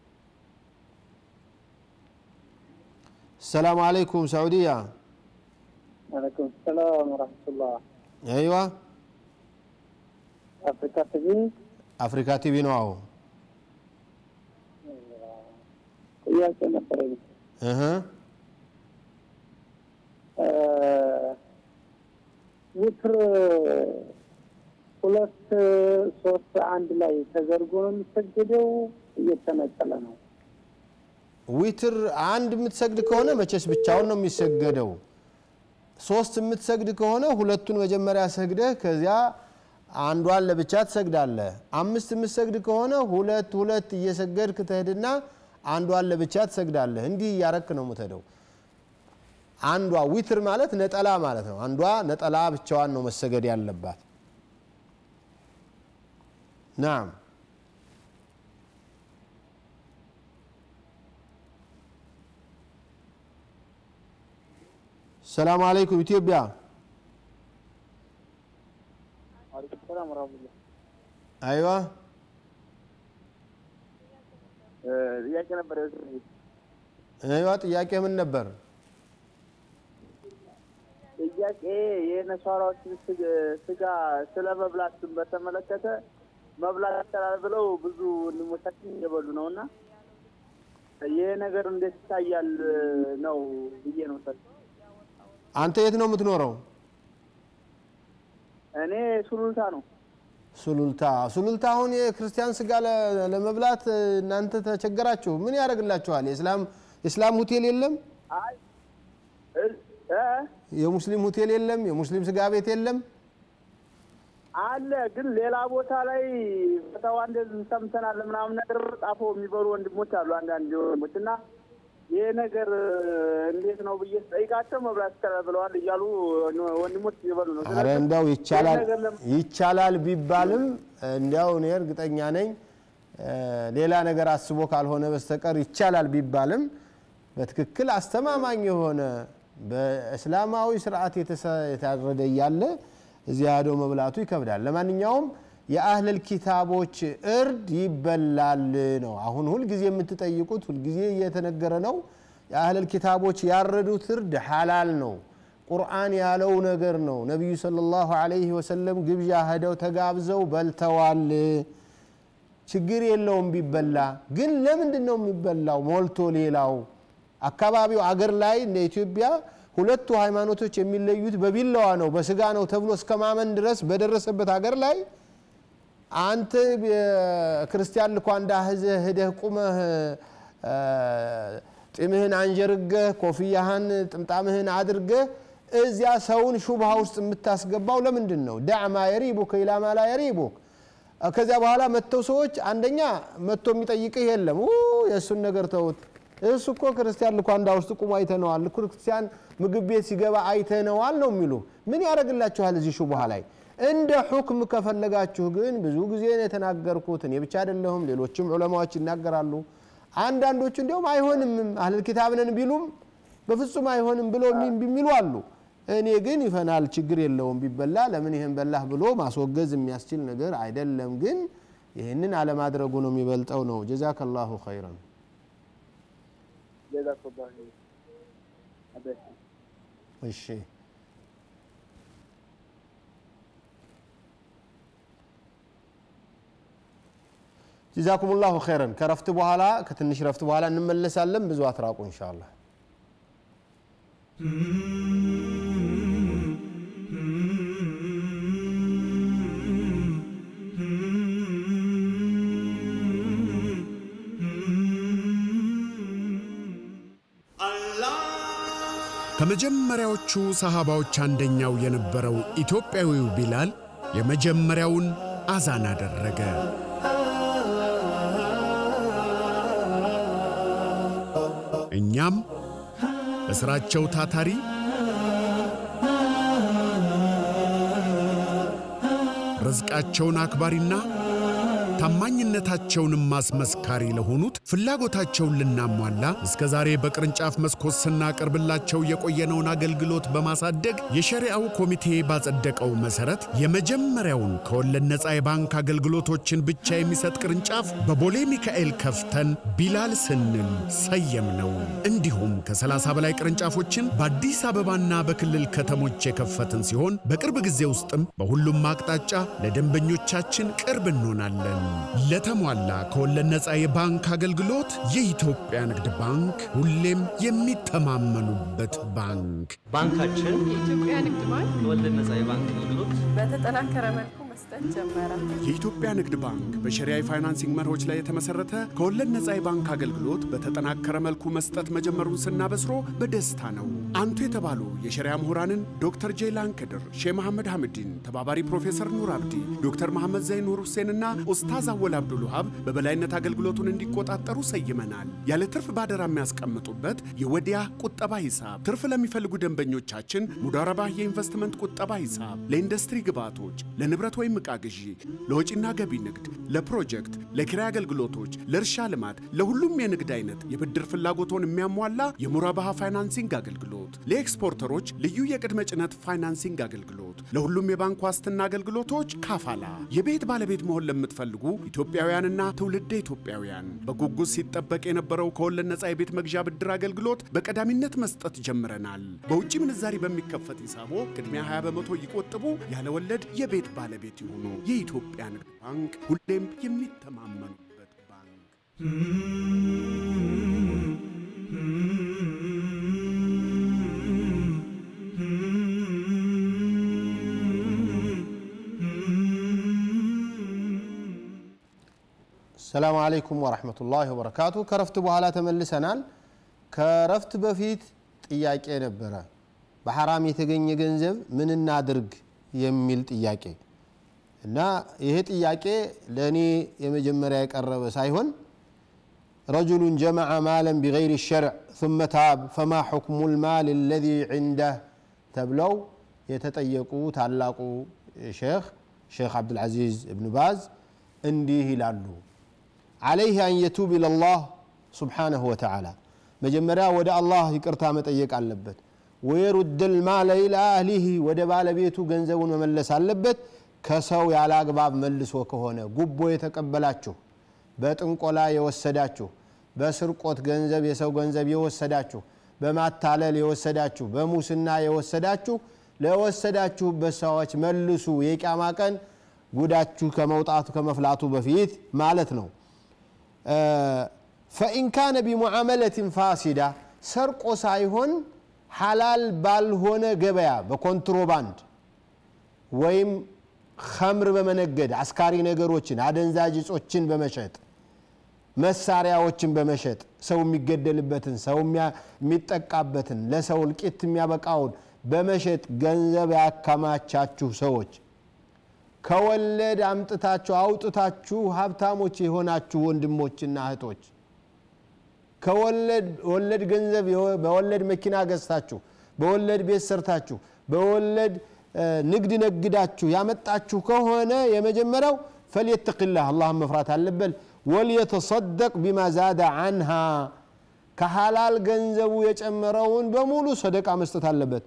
السلام عليكم سعودية عليكم السلام ورحمة الله ايوه أفريكا تيفي أفريكا تيفي ነው ጥያቄ ነበረኝ እህ ዊትር ሁለት ሶስት አንድ ላይ ተዘርጎ ነው የሚሰግደው እየተነጠለ ነው ዊትር አንድ የምትሰግድ ከሆነ መቼስ ብቻውን ነው የሚሰገደው ሶስት የምትሰግድ ከሆነ ሁለቱን መጀመሪያ ሰግደህ ከዚያ አንዷን ለብቻ ትሰግዳለህ አምስት የምትሰግድ ከሆነ ሁለት ሁለት እየሰገድክ ትሄድና አንዷን ለብቻ ትሰግዳለህ እንዲህ ያረክ ነው የምትሄደው አንዷ ዊትር ማለት ነጠላ ማለት ነው አንዷ ነጠላ ብቻዋን ነው መሰገድ ያለባት نعم السلام عليكم ኢትዮጵያ عليكم السلام ورحمة الله ايوه ጥያቄ ነበር ايوه ጥያቄ ምን ነበር ጥያቄ የነሷራዎችን ስጋ ስለመብላት በተመለከተ መብላት ይችላል ብለው ብዙ ልሞታችን እየበሉ ነውና ይሄ ነገር እንዴት ይታያል ነው ብዬ ነው ሰጥ አንተ የት ነው የምትኖረው እኔ ሱሉልታ ነው ሱሉልታ ሱሉልታ አሁን የክርስቲያን ስጋ ለመብላት እናንተ ተቸገራችሁ ምን ያደርግላችኋል የእስላም የእስላም ሆቴል የለም አይ እ የሙስሊም ሆቴል የለም የሙስሊም ስጋ ቤት የለም አለ ግን ሌላ ቦታ ላይ በተዋንደ ሰምተናል ምናምን ነገር ጣፎ የሚበሩ ወንድሞች አሉ አንዳንድ ወንድሞችና ይሄ ነገር እንዴት ነው ብዬ ጠይቃቸው መብላት ይችላል ብለዋል እያሉ ወንድሞች ይበሉ ነው አረ እንዳው ይቻላል ይቻላል ቢባልም እንዳው ነው እርግጠኛ ነኝ ሌላ ነገር አስቦ ካልሆነ በስተቀር ይቻላል ቢባልም በትክክል አስተማማኝ የሆነ በእስላማዊ ስርዓት የተሳረደ ያለ እዚያ ሄዶ መብላቱ ይከብዳል ለማንኛውም የአህል الكتابዎች እርድ ይበላል ነው አሁን ሁሉ ጊዜ የምትጠይቁት ሁሉ ጊዜ እየተነገረ ነው የአህል الكتابዎች ያረዱት እርድ ሐላል ነው ቁርአን ያለው ነገር ነው ነብዩ ሰለላሁ ዐለይሂ ወሰለም ግብዣ ሄደው ተጋብዘው በልተዋል ችግር የለውም ቢበላ ግን ለምንድነው የሚበላው ሞልቶ ሌላው አካባቢው አገር ላይ እንደ ኢትዮጵያ ሁለቱ ሃይማኖቶች የሚለዩት በቢላዋ ነው በስጋ ነው ተብሎ እስከማመን ድረስ በደረሰበት ሀገር ላይ አንተ ክርስቲያን ልኳንዳ ሄደህ ቁመህ ጥምህን አንጀርገህ ኮፍያህን ጥምጣምህን አድርገህ እዚያ ሰውን ሹብሃ ውስጥ የምታስገባው ለምንድነው ዳዕማ يريبك الى ما لا يريبك ከዛ በኋላ መተው ሰዎች አንደኛ መቶ የሚጠይቅህ የለም የሱን ነገር ተውት እሱ እኮ ክርስቲያን ልኳንዳ ውስጥ ቁሞ አይተነዋል ክርስቲያን ምግብ ቤት ሲገባ አይተነዋል ነው የሚሉ ምን ያረጋግላችኋል እዚህ ሹብሃ ላይ እንደ ሁክም ከፈለጋችሁ ግን ብዙ ጊዜ ነው የተናገርኩት እኔ ብቻ አይደለሁም ሌሎችም ዑለማዎች ይናገራሉ አንዳንዶቹ እንደውም አይሆንም አህል ኪታብነን ቢሉም በፍጹም አይሆንም ብሎ የሚሉ አሉ እኔ ግን ይፈናል ችግር የለውም ቢበላ ለምን ይሄን በላህ ብሎ ማስወገዝ የሚያስችል ነገር አይደለም ግን ይሄንን አለ ማድረጉ ነው የሚበልጠው ነው ጀዛከላሁ ኸይራን ጀዛከላሁ አበሽ እሺ جزاكم الله خيرا كرفت بحالا كتنش رفت بحالا نملسالم بزو اتراقو ان شاء الله ከመጀመሪያዎቹ ሰሃባዎች አንደኛው የነበረው ኢትዮጵያዊው ቢላል የመጀመሪያውን አዛን አደረገ እኛም በስራቸው ታታሪ ርዝቃቸውን አክባሪና ታማኝነታቸውን ማስመስካሪ ለሆኑት ፍላጎታቸውን ልናሟላ እስከ ዛሬ በቅርንጫፍ መስኮት ስናቀርብላቸው የቆየነውን አገልግሎት በማሳደግ የሸሪዓው ኮሚቴ ባጸደቀው መሰረት የመጀመሪያውን ከወለድ ነፃ የባንክ አገልግሎቶችን ብቻ የሚሰጥ ቅርንጫፍ በቦሌ ሚካኤል ከፍተን ቢላል ስንል ሰየምነው እንዲሁም ከ30 በላይ ቅርንጫፎችን በአዲስ አበባና በክልል ከተሞች የከፈትን ሲሆን በቅርብ ጊዜ ውስጥም በሁሉም አቅጣጫ ለደንበኞቻችን ቅርብ እንሆናለን ለተሟላ ከወለድ ነፃ የባንክ አገልግሎት የኢትዮጵያ ንግድ ባንክ ሁሌም የሚተማመኑበት ባንክ ባንካችን የኢትዮጵያ ንግድ ባንክ የወለድ ነፃ የባንክ አገልግሎት በተጠናከረ መልኩ መስጠት ጀመረ የኢትዮጵያ ንግድ ባንክ በሸሪዓ ፋይናንሲንግ መርሆች ላይ የተመሰረተ ከወለድ ነፃ የባንክ አገልግሎት በተጠናከረ መልኩ መስጠት መጀመሩን ስናበስሮ በደስታ ነው አንቱ የተባሉ የሸሪዓ ምሁራንን ዶክተር ጄላን ከድር ሼህ መሐመድ ሐምዲን ተባባሪ ፕሮፌሰር ኑር አብዲ ዶክተር መሐመድ ዘይን ኑር ሁሴንና ኡስታዝ አወል አብዱል ወሃብ በበላይነት አገልግሎቱን እንዲቆጣጠሩ ሰይመናል ያለ ትርፍ ባደራ የሚያስቀምጡበት የወዲያ ቁጠባ ሂሳብ ትርፍ ለሚፈልጉ ደንበኞቻችን ሙዳረባ የኢንቨስትመንት ቁጠባ ሂሳብ ለኢንዱስትሪ ግብዓቶች ለንብረት ወይም ዕቃ ግዢ ለወጪና ገቢ ንግድ ለፕሮጀክት ለኪራይ አገልግሎቶች ለእርሻ ልማት ለሁሉም የንግድ አይነት የብድር ፍላጎቶን የሚያሟላ የሙራባሃ ፋይናንሲንግ አገልግሎት ለኤክስፖርተሮች ልዩ የቅድመ ጭነት ፋይናንሲንግ አገልግሎት ለሁሉም የባንክ ዋስትና አገልግሎቶች ካፋላ የቤት ባለቤት መሆን ለምትፈልጉ ኢትዮጵያውያንና ትውልደ ኢትዮጵያውያን በጉጉት ሲጠበቅ የነበረው ከወለድ ነፃ የቤት መግዣ ብድር አገልግሎት በቀዳሚነት መስጠት ጀምረናል በውጪ ምንዛሪ በሚከፈት ሂሳቦ ቅድሚያ ሃያ በመቶ ይቆጥቡ ያለ ወለድ የቤት ባለቤት ይሁኑ የኢትዮጵያ ንግድ ባንክ ሁሌም የሚተማመኑበት ባንክ السلام عليكم ورحمة الله وبركاته كرفت بحالا تملسنال كرفت بفيت ጥያቄ ነበረ በሐራም የተገኘ ገንዘብ ምን እናድርግ የሚል ጥያቄ እና ይሄ ጥያቄ ለኔ የመጀመሪያ የቀረበ ሳይሆን رجل جمع مالا بغير الشرع ثم تاب فما حكم المال الذي عنده تبلو يتطيقوا تعلقوا شيخ شيخ عبد العزيز ابن باز انديه لالو عليه أن يتوب إلى الله سبحانه وتعالى مجمرا ودى الله يقرتا مطيق علبت ويرد المال إلى أهله ودى بالبيتو غنزبون مملس علبت ከሰው ያላግባብ መልሶ ከሆነ ጉቦ የተቀበላችሁ በጥንቆላ የወሰዳችሁ በስርቆት ገንዘብ የሰው ገንዘብ የወሰዳችሁ በማታለል የወሰዳችሁ በሙስና የወሰዳችሁ ለወሰዳችሁ በሰዎች መልሱ የቂያማ ቀን ጉዳችሁ ከመውጣቱ ከመፍላቱ በፊት ማለት ነው فإن كان بمعاملة فاسدة سرق ሳይሆን حلال ባልሆነ ገበያ በኮንትሮባንድ ወይም خمر በመነገድ አስካሪ ነገሮችን አደንዛዥ እጾችን በመሸጥ መሳሪያዎችን በመሸጥ ሰው የሚገደልበትን ሰው የሚጠቃበትን ለሰው ልቂት የሚያበቃውን በመሸጥ ገንዘብ ያከማቻችሁ ሰዎች ከወለድ አምጥታችሁ አውጥታችሁ ሀብታሞች የሆናችሁ ወንድሞችና እህቶች ከወለድ ወለድ ገንዘብ በወለድ መኪና ገዝታችሁ በወለድ ቤት ሰርታችሁ በወለድ ንግድ ነግዳችሁ ያመጣችሁ ከሆነ የመጀመሪያው فليتق الله اللهم مفرات አለበል وليتصدق بما زاد عنها كحلال ገንዘቡ የጨመረውን በሙሉ ሰደቃ መስጠት አለበት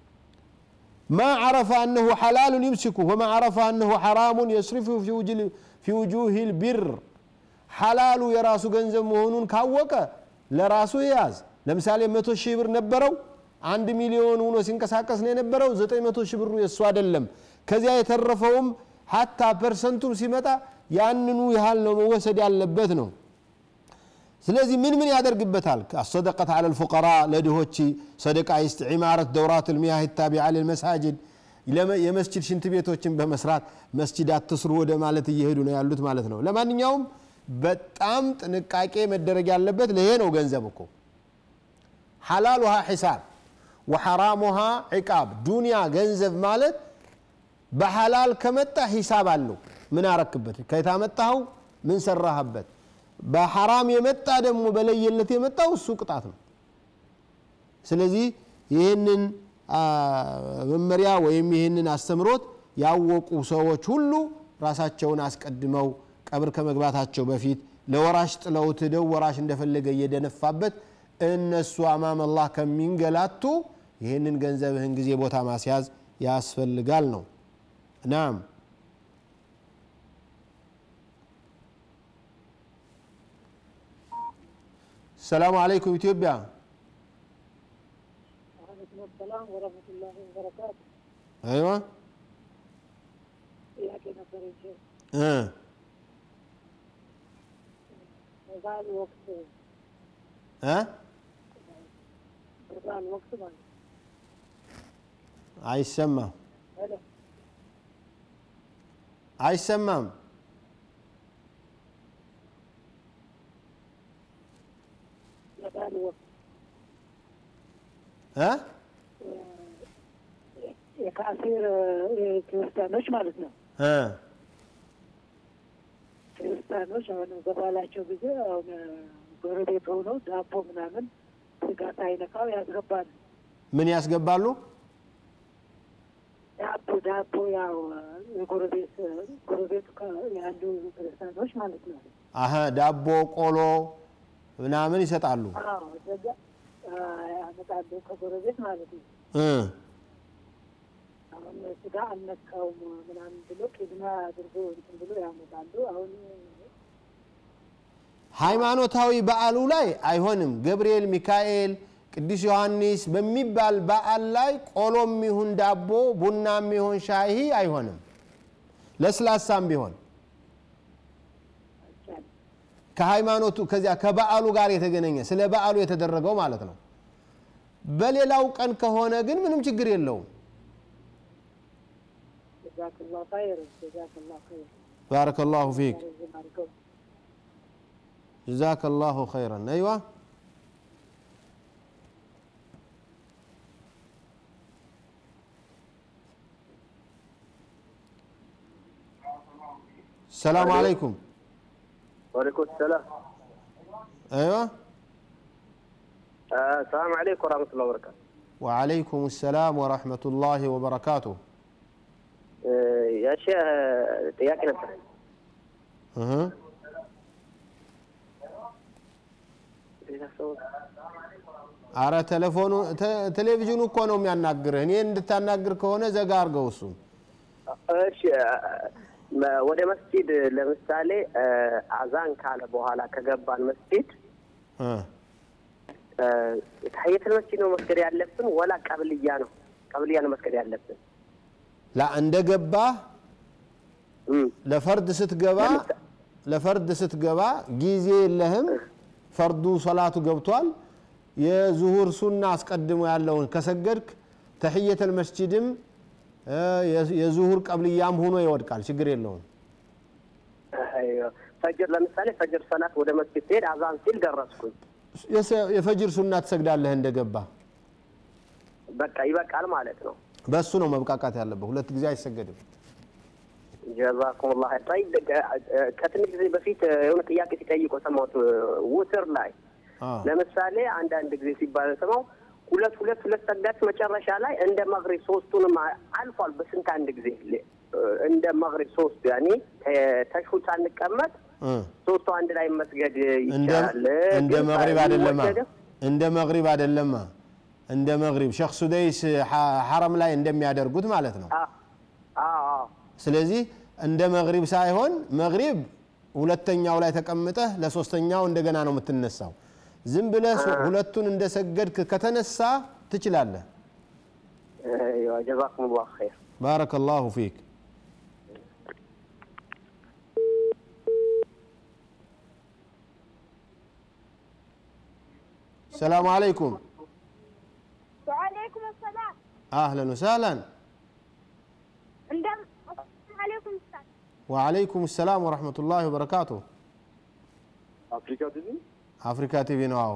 ما عرف أنه حلال يمسكه وما عرف أنه حرام يصرفه في وجه في وجوه البر حلال يراسو ገንዘብ መሆኑን ካወቀ ለራሱ ያዝ ለምሳሌ መቶ ሺህ ብር ነበረው አንድ ሚሊዮን ሆኖ ሲንቀሳቀስ ነው የነበረው ዘጠኝ መቶ ሺህ ብሩ የሱ አይደለም ከዚያ የተረፈውም حتى ፐርሰንቱም ሲመጣ ያንኑ ያህል ነው መወሰድ ያለበት ነው ስለዚህ ምን ምን ያደርግበታል الصدقه على الفقراء ለድሆች صدقه استعمارة دورات المياه التابعه للمساجد የመስጂድ ሽንት ቤቶችን በመስራት መስጂዳት ተስሩ ወደ ማለት እየሄዱ ነው ያሉት ማለት ነው ለማንኛውም በጣም ጥንቃቄ መደረግ ያለበት ለሄ ነው ገንዘብ እኮ حلالها حساب وحرامها عقاب ዱንያ ገንዘብ ማለት በሐላል ከመጣ ሂሳብ አለው ምን አረክበት ከይታመጣው ምን ሰራህበት በሐራም የመጣ ደግሞ በለየለት የመጣው እሱ ቅጣት ነው ስለዚህ ይሄንን መመሪያ ወይም ይሄንን አስተምሮት ያወቁ ሰዎች ሁሉ ራሳቸውን አስቀድመው ቀብር ከመግባታቸው በፊት ለወራሽ ጥለውት ደው ወራሽ እንደፈለገ እየደነፋበት እነሱ አማም አላህ ከሚንገላቱ ይሄንን ገንዘብህን ጊዜ ቦታ ማስያዝ ያስፈልጋል ነው نعم السلام عليكم إثيوبيا وعليكم السلام ورحمة الله وبركاته أيوة ياك نبر الشيخ اه وقال وقت ها وقال وقت ما عايز سمع አይሰማም እ የካፊር ክርስቲያኖች ማለት ነው እ ክርስቲያኖች አሁን በባላቸው ጊዜ አሁን ጎረቤት ሆነው ዳቦ ምናምን ስጋ ሳይነካው ያስገባሉ ምን ያስገባሉ ዳቦ ዳቦ ያው ጎረቤት ጎረቤት ያሉ ክርስቲያኖች ማለት ነው አሃ ዳቦ ቆሎ ምናምን ይሰጣሉ አዎ ደጋ አመጣሉ ከጎረቤት ማለት ነው እ አሁን ስጋ አልነካውም ምናምን ብሎ ቅድማ አድርጎ እንትን ብሎ ያመጣሉ አሁን ሃይማኖታዊ በዓሉ ላይ አይሆንም ገብርኤል ሚካኤል ቅዱስ ዮሐንስ በሚባል በዓል ላይ ቆሎም ይሁን ዳቦ ቡናም ይሁን ሻሂ አይሆንም ለስላሳም ቢሆን ከሃይማኖቱ ከዚያ ከበዓሉ ጋር የተገናኘ ስለ በዓሉ የተደረገው ማለት ነው በሌላው ቀን ከሆነ ግን ምንም ችግር የለውም جزاك الله خير جزاك الله خير بارك الله فيك جزاك الله خيرا ايوه السلام عليكم وعليكم السلام ايوه آه السلام عليكم ورحمة الله وبركاته وعليكم السلام ورحمة الله وبركاته آه يا شيخ تياك نفسك اها አረ ቴሌፎኑ ቴሌቪዥኑ እኮ ነው የሚያናግርህ እኔ እንድታናግር ከሆነ ዘጋ አርገው እሱ እሺ ወደ መስጊድ ለምሳሌ አዛን ካለ በኋላ ከገባን መስጊድ እ ተህየቱል መስጊድ ነው መስገድ ያለብን ወላ ቀብልያ ነው ቀብልያ ነው መስገድ ያለብን? ላ እንደገባ ለፈርድ ስትገባ ለፈርድ ስትገባ ጊዜ የለህም ፈርዱ ሶላቱ ገብቷል የዙሁር ሱና አስቀድሞ ያለውን ከሰገድክ ተህየቱል መስጊድም የዙሁር ቀብልያም ሆኖ ይወድቃል ችግር የለውም አይዮ ፈጅር ለምሳሌ ፈጅር ሰላት ወደ መስጊድ ሄድ አዛን ሲል ደረስኩኝ የፈጅር ሱና ተሰግዳለህ እንደገባ በቃ ይበቃል ማለት ነው በሱ ነው መብቃቃት ያለበት ሁለት ጊዜ አይሰገድም جزاكم الله خير طيب ከትንሽ ጊዜ በፊት የሆነ ጥያቄ ሲጠይቁ ሰማሁት ውትር ላይ ለምሳሌ አንድ አንድ ጊዜ ሲባል ሰማው ሁለት ሁለት ሁለት ሰግዳት መጨረሻ ላይ እንደ መግሪብ ሶስቱንም አልፏል በስንት አንድ ጊዜ እንደ መግሪብ ሶስት ያኒ ተሽሁድ አንቀመጥ ሶስቱ አንድ ላይ መስገድ ይቻላል እንደ መግሪብ አይደለም እንደ መግሪብ አይደለም እንደ መግሪብ ሸኽ ሱደይስ ሐረም ላይ እንደሚያደርጉት ማለት ነው አዎ ስለዚህ እንደ መግሪብ ሳይሆን መግሪብ ሁለተኛው ላይ ተቀምጠህ ለሶስተኛው እንደገና ነው የምትነሳው ዝም ብለህ ሁለቱን እንደሰገድክ ከተነሳ ትችላለህ ايوه جزاكم الله خير بارك الله فيك السلام عليكم وعليكم السلام اهلا وسهلا عليكم السلام وعليكم السلام ورحمة الله وبركاته أفريكا تيفي أفريكا تيفي نواو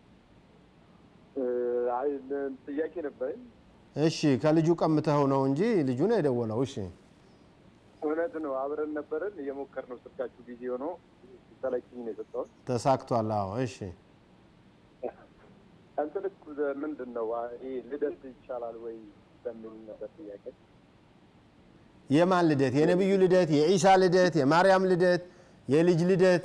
عايز ጥያቄ ነበር እሺ ከልጁ ቀምተው ነው እንጂ ልጁ ነው የደወለው እሺ እውነት ነው አብረን ነበርን እየሞከርነው ስልካችሁ ቢዚ ሆኖ ተለቅኝ ነው የሰጠው ተሳክቷል አዎ እሺ አንተልክ ምንድነው ይሄ ልደት ይቻላል ወይ በሚል ነበር ጥያቄ የማን ልደት የነብዩ ልደት የኢሳ ልደት የማርያም ልደት የልጅ ልደት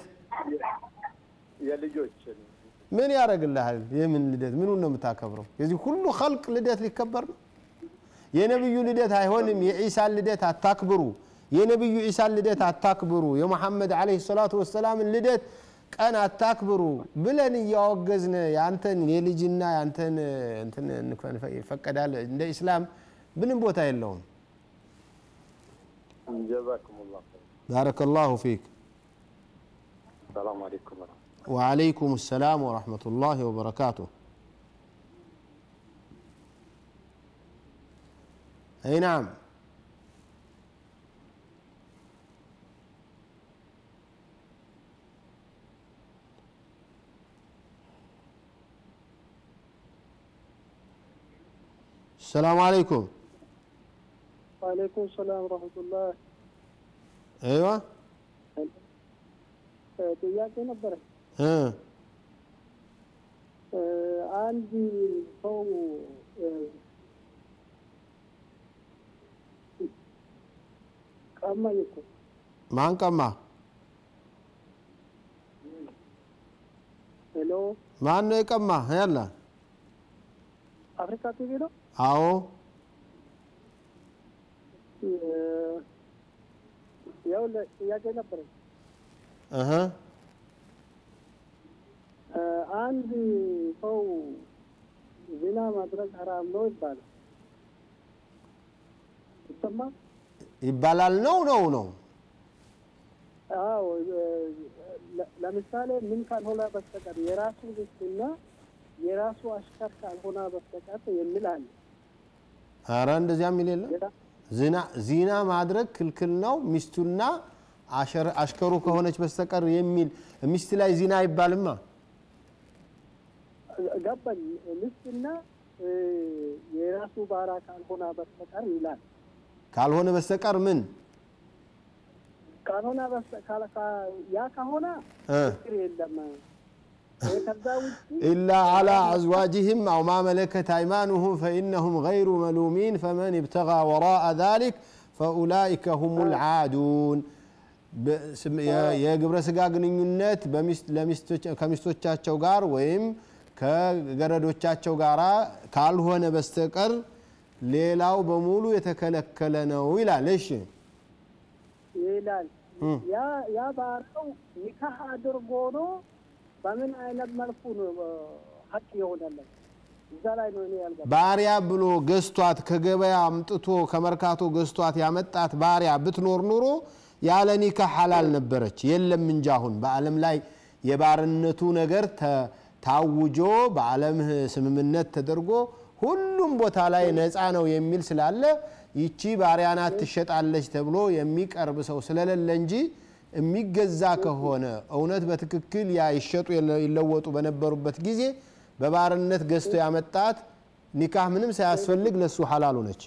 የልጆች ምን ያረግልሃል የምን ልደት ምኑን ነው የምታከብረው የዚህ ሁሉ خلق ልደት ሊከበር ነው የነብዩ ልደት አይሆንም የኢሳ ልደት አታክብሩ የነብዩ ኢሳ ልደት አታክብሩ የሙሐመድ አለይሂ ሰላቱ ወሰለም ልደት ቀን አታክብሩ ብለን ያወገዝነ ያንተን የልጅና ያንተን እንትን ፈቀዳል እንደ እስላም ምንም ቦታ የለውም جزاكم الله خير بارك الله فيك السلام عليكم وعليكم السلام ورحمة الله وبركاته أي نعم السلام عليكم وعليكم السلام ورحمة الله أيوة ጥያቄ ነበረ እ አንድ ሰው ቀማኝ እኮ ማን ቀማ ሄሎ ማን ነው የቀማ ያላ አፍሪካ ቲቪ ነው አዎ ያው ጥያቄ ነበረ እህ አንድ ሰው ዚና ማድረግ حرام ነው ይባላል ይሰማል ይባላል ነው ነው ነው አዎ ለምሳሌ ምን ካልሆነ በስተቀር የራሱ ልጅና የራሱ አሽከር ካልሆነ በስተቀር የሚላል አረ እንደዚያ የሚል የለም ዚና ዚና ማድረግ ክልክል ነው ሚስቱና አሽር አሽከሩ ከሆነች በስተቀር የሚል ሚስት ላይ ዚና አይባልማ ገባኝ ሚስትና የራሱ ባራ ካልሆነ በስተቀር ይላል ካልሆነ በስተቀር ምን ካልሆነ በስተቀር ያ ከሆነ ፍቅር የለም إلا على أزواجهم أو ما ملكت أيمانهم فإنهم غير ملومين فمن ابتغى وراء ذلك فأولئك هم العادون يا جبر سجا جنينات بمست لمست كمستوتشاتشو غار ويم كجردوتشاتشو غارا كال هو نبستكر ليلاو بمولو يتكلكلنا ويلا ليش ይላል። ያ ያ ባሪያው ኒካህ አድርጎ ነው በምን አይነት መልኩ ነው ሀቅ ይሆናል? እዛ ላይ ነው እኔ ያልገባኝ። ባሪያ ብሎ ገዝቷት ከገበያ አምጥቶ ከመርካቶ ገዝቷት ያመጣት ባሪያ ብትኖር ኑሮ ያለ ኒካህ ሐላል ነበረች። የለም እንጂ አሁን በዓለም ላይ የባርነቱ ነገር ታውጆ በዓለም ስምምነት ተደርጎ ሁሉም ቦታ ላይ ነፃ ነው የሚል ስላለ ይቺ ባሪያ ናት ትሸጣለች ተብሎ የሚቀርብ ሰው ስለሌለ እንጂ የሚገዛ ከሆነ እውነት በትክክል ያ ይሸጡ ይለወጡ በነበሩበት ጊዜ በባርነት ገዝቶ ያመጣት ኒካህ ምንም ሳያስፈልግ ለሱ ሐላል ሆነች።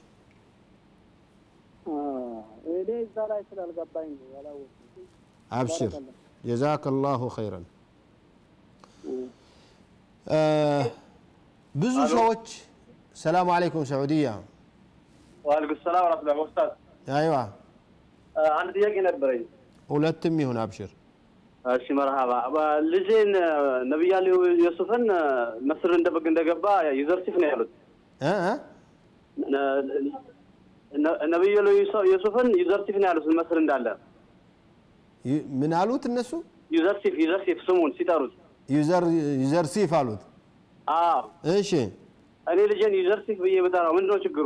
እኔ እዛ ላይ ስላልገባኝ ነው ያላወቅኩት። አብሽር جزاك الله خيرا ብዙ ሰዎች ሰላም አለይኩም ሰዑዲያ ወአለይኩም ሰላም ወራህመቱላሂ ወበረካቱ አይዋ አንድ ጥያቄ ነበረኝ ሁለቱም ይሁን አብሽር እሺ መርሃባ ልጄን ነብያሊ ዩሱፍን መስር እንደበግ እንደገባ ዩዘርሲፍ ነው ያሉት እ እ ነብያሊ ዩሱፍን ዩዘርሲፍ ነው ያሉት መስር እንዳለ ምን አሉት እነሱ ዩዘርሲፍ ዩዘርሲፍ ስሙን ሲጠሩት ዩዘር ዩዘርሲፍ አሉት አዎ እሺ እኔ ልጄን ዩዘርሲፍ ብዬ በጠራው ምንድነው ችግሩ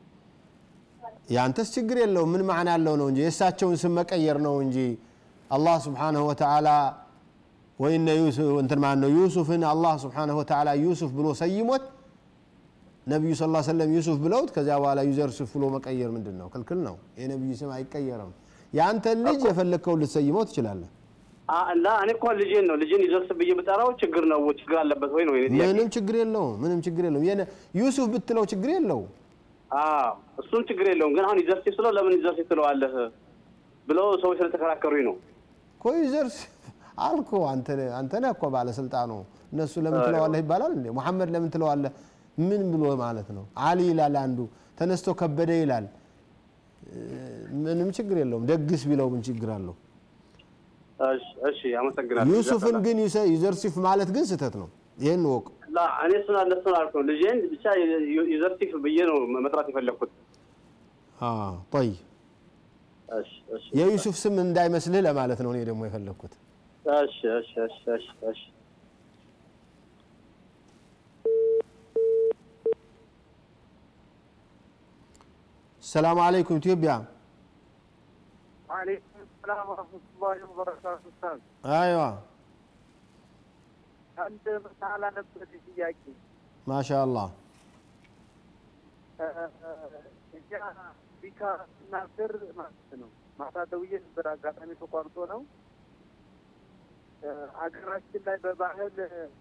ያንተስ ችግር የለው ምን ማዕና አለው ነው እንጂ የሳቸውን ስም መቀየር ነው እንጂ አላህ Subhanahu Wa Ta'ala ወይነ ዩሱፍ እንትን ማን ነው ዩሱፍን አላህ Subhanahu Wa Ta'ala ዩሱፍ ብሎ ሰይሞት ነብዩ ሰለላሁ ዐለይሂ ወሰለም ዩሱፍ ብለውት ከዚያ በኋላ ዩዘርሲፍ ብሎ መቀየር ምንድነው ክልክል ነው የነብዩ ስም አይቀየርም ያንተ ልጅ የፈለከው ልትሰይመው ትችላለህ አ ላ እኔ እኮ ልጄን ነው ልጄን ዩዘርሲፍ ብዬ በጠራው ችግር ነው ችግር አለበት ወይ ነው ምንም ችግር የለው ምንም ችግር የለው የነ ዩሱፍ ብትለው ችግር የለው አዎ እሱም ችግር የለውም ግን አሁን ዩዘርሲፍ ስለው ለምን ዩዘርሲፍ ትለዋለህ ብለው ሰዎች ስለተከራከሩኝ ነው ኮይዘርስ አልኮ አንተ አንተ ነህ እኮ ባለስልጣኑ እነሱ ለምን ትለዋለህ ይባላል እንዴ መሐመድ ለምን ትለዋለህ ምን ብሎ ማለት ነው አሊ ይላል አንዱ ተነስቶ ከበደ ይላል ምንም ችግር የለውም ደግስ ቢለው ምን ችግር አለው እሺ እሺ አመሰግናለሁ ዩሱፍን ግን ዩዘርሲፍ ማለት ግን ስተት ነው ይሄን ወቅ ላ እኔ እሱን አለሱን አልኩ ልጄን ብቻ ዩዘርሲፍ ብዬ ነው መጥራት የፈለኩት አዎ طيب እሺ እሺ የዩሱፍ ስም እንዳይመስልህ ለማለት ነው እኔ ደግሞ የፈለኩት እሺ እሺ እሺ እሺ እሺ السلام عليكم ኢትዮጵያ وعليكم السلام ورحمة الله وبركاته أستاذ ايوه አንድ መሳላ ነበር ጥያቄ ማሻአላህ እኛ ቢካ ናስር ማለት ነው ማታደውዬ ነበር አጋጣሚ ተቋርጦ ነው አገራችን ላይ በባህል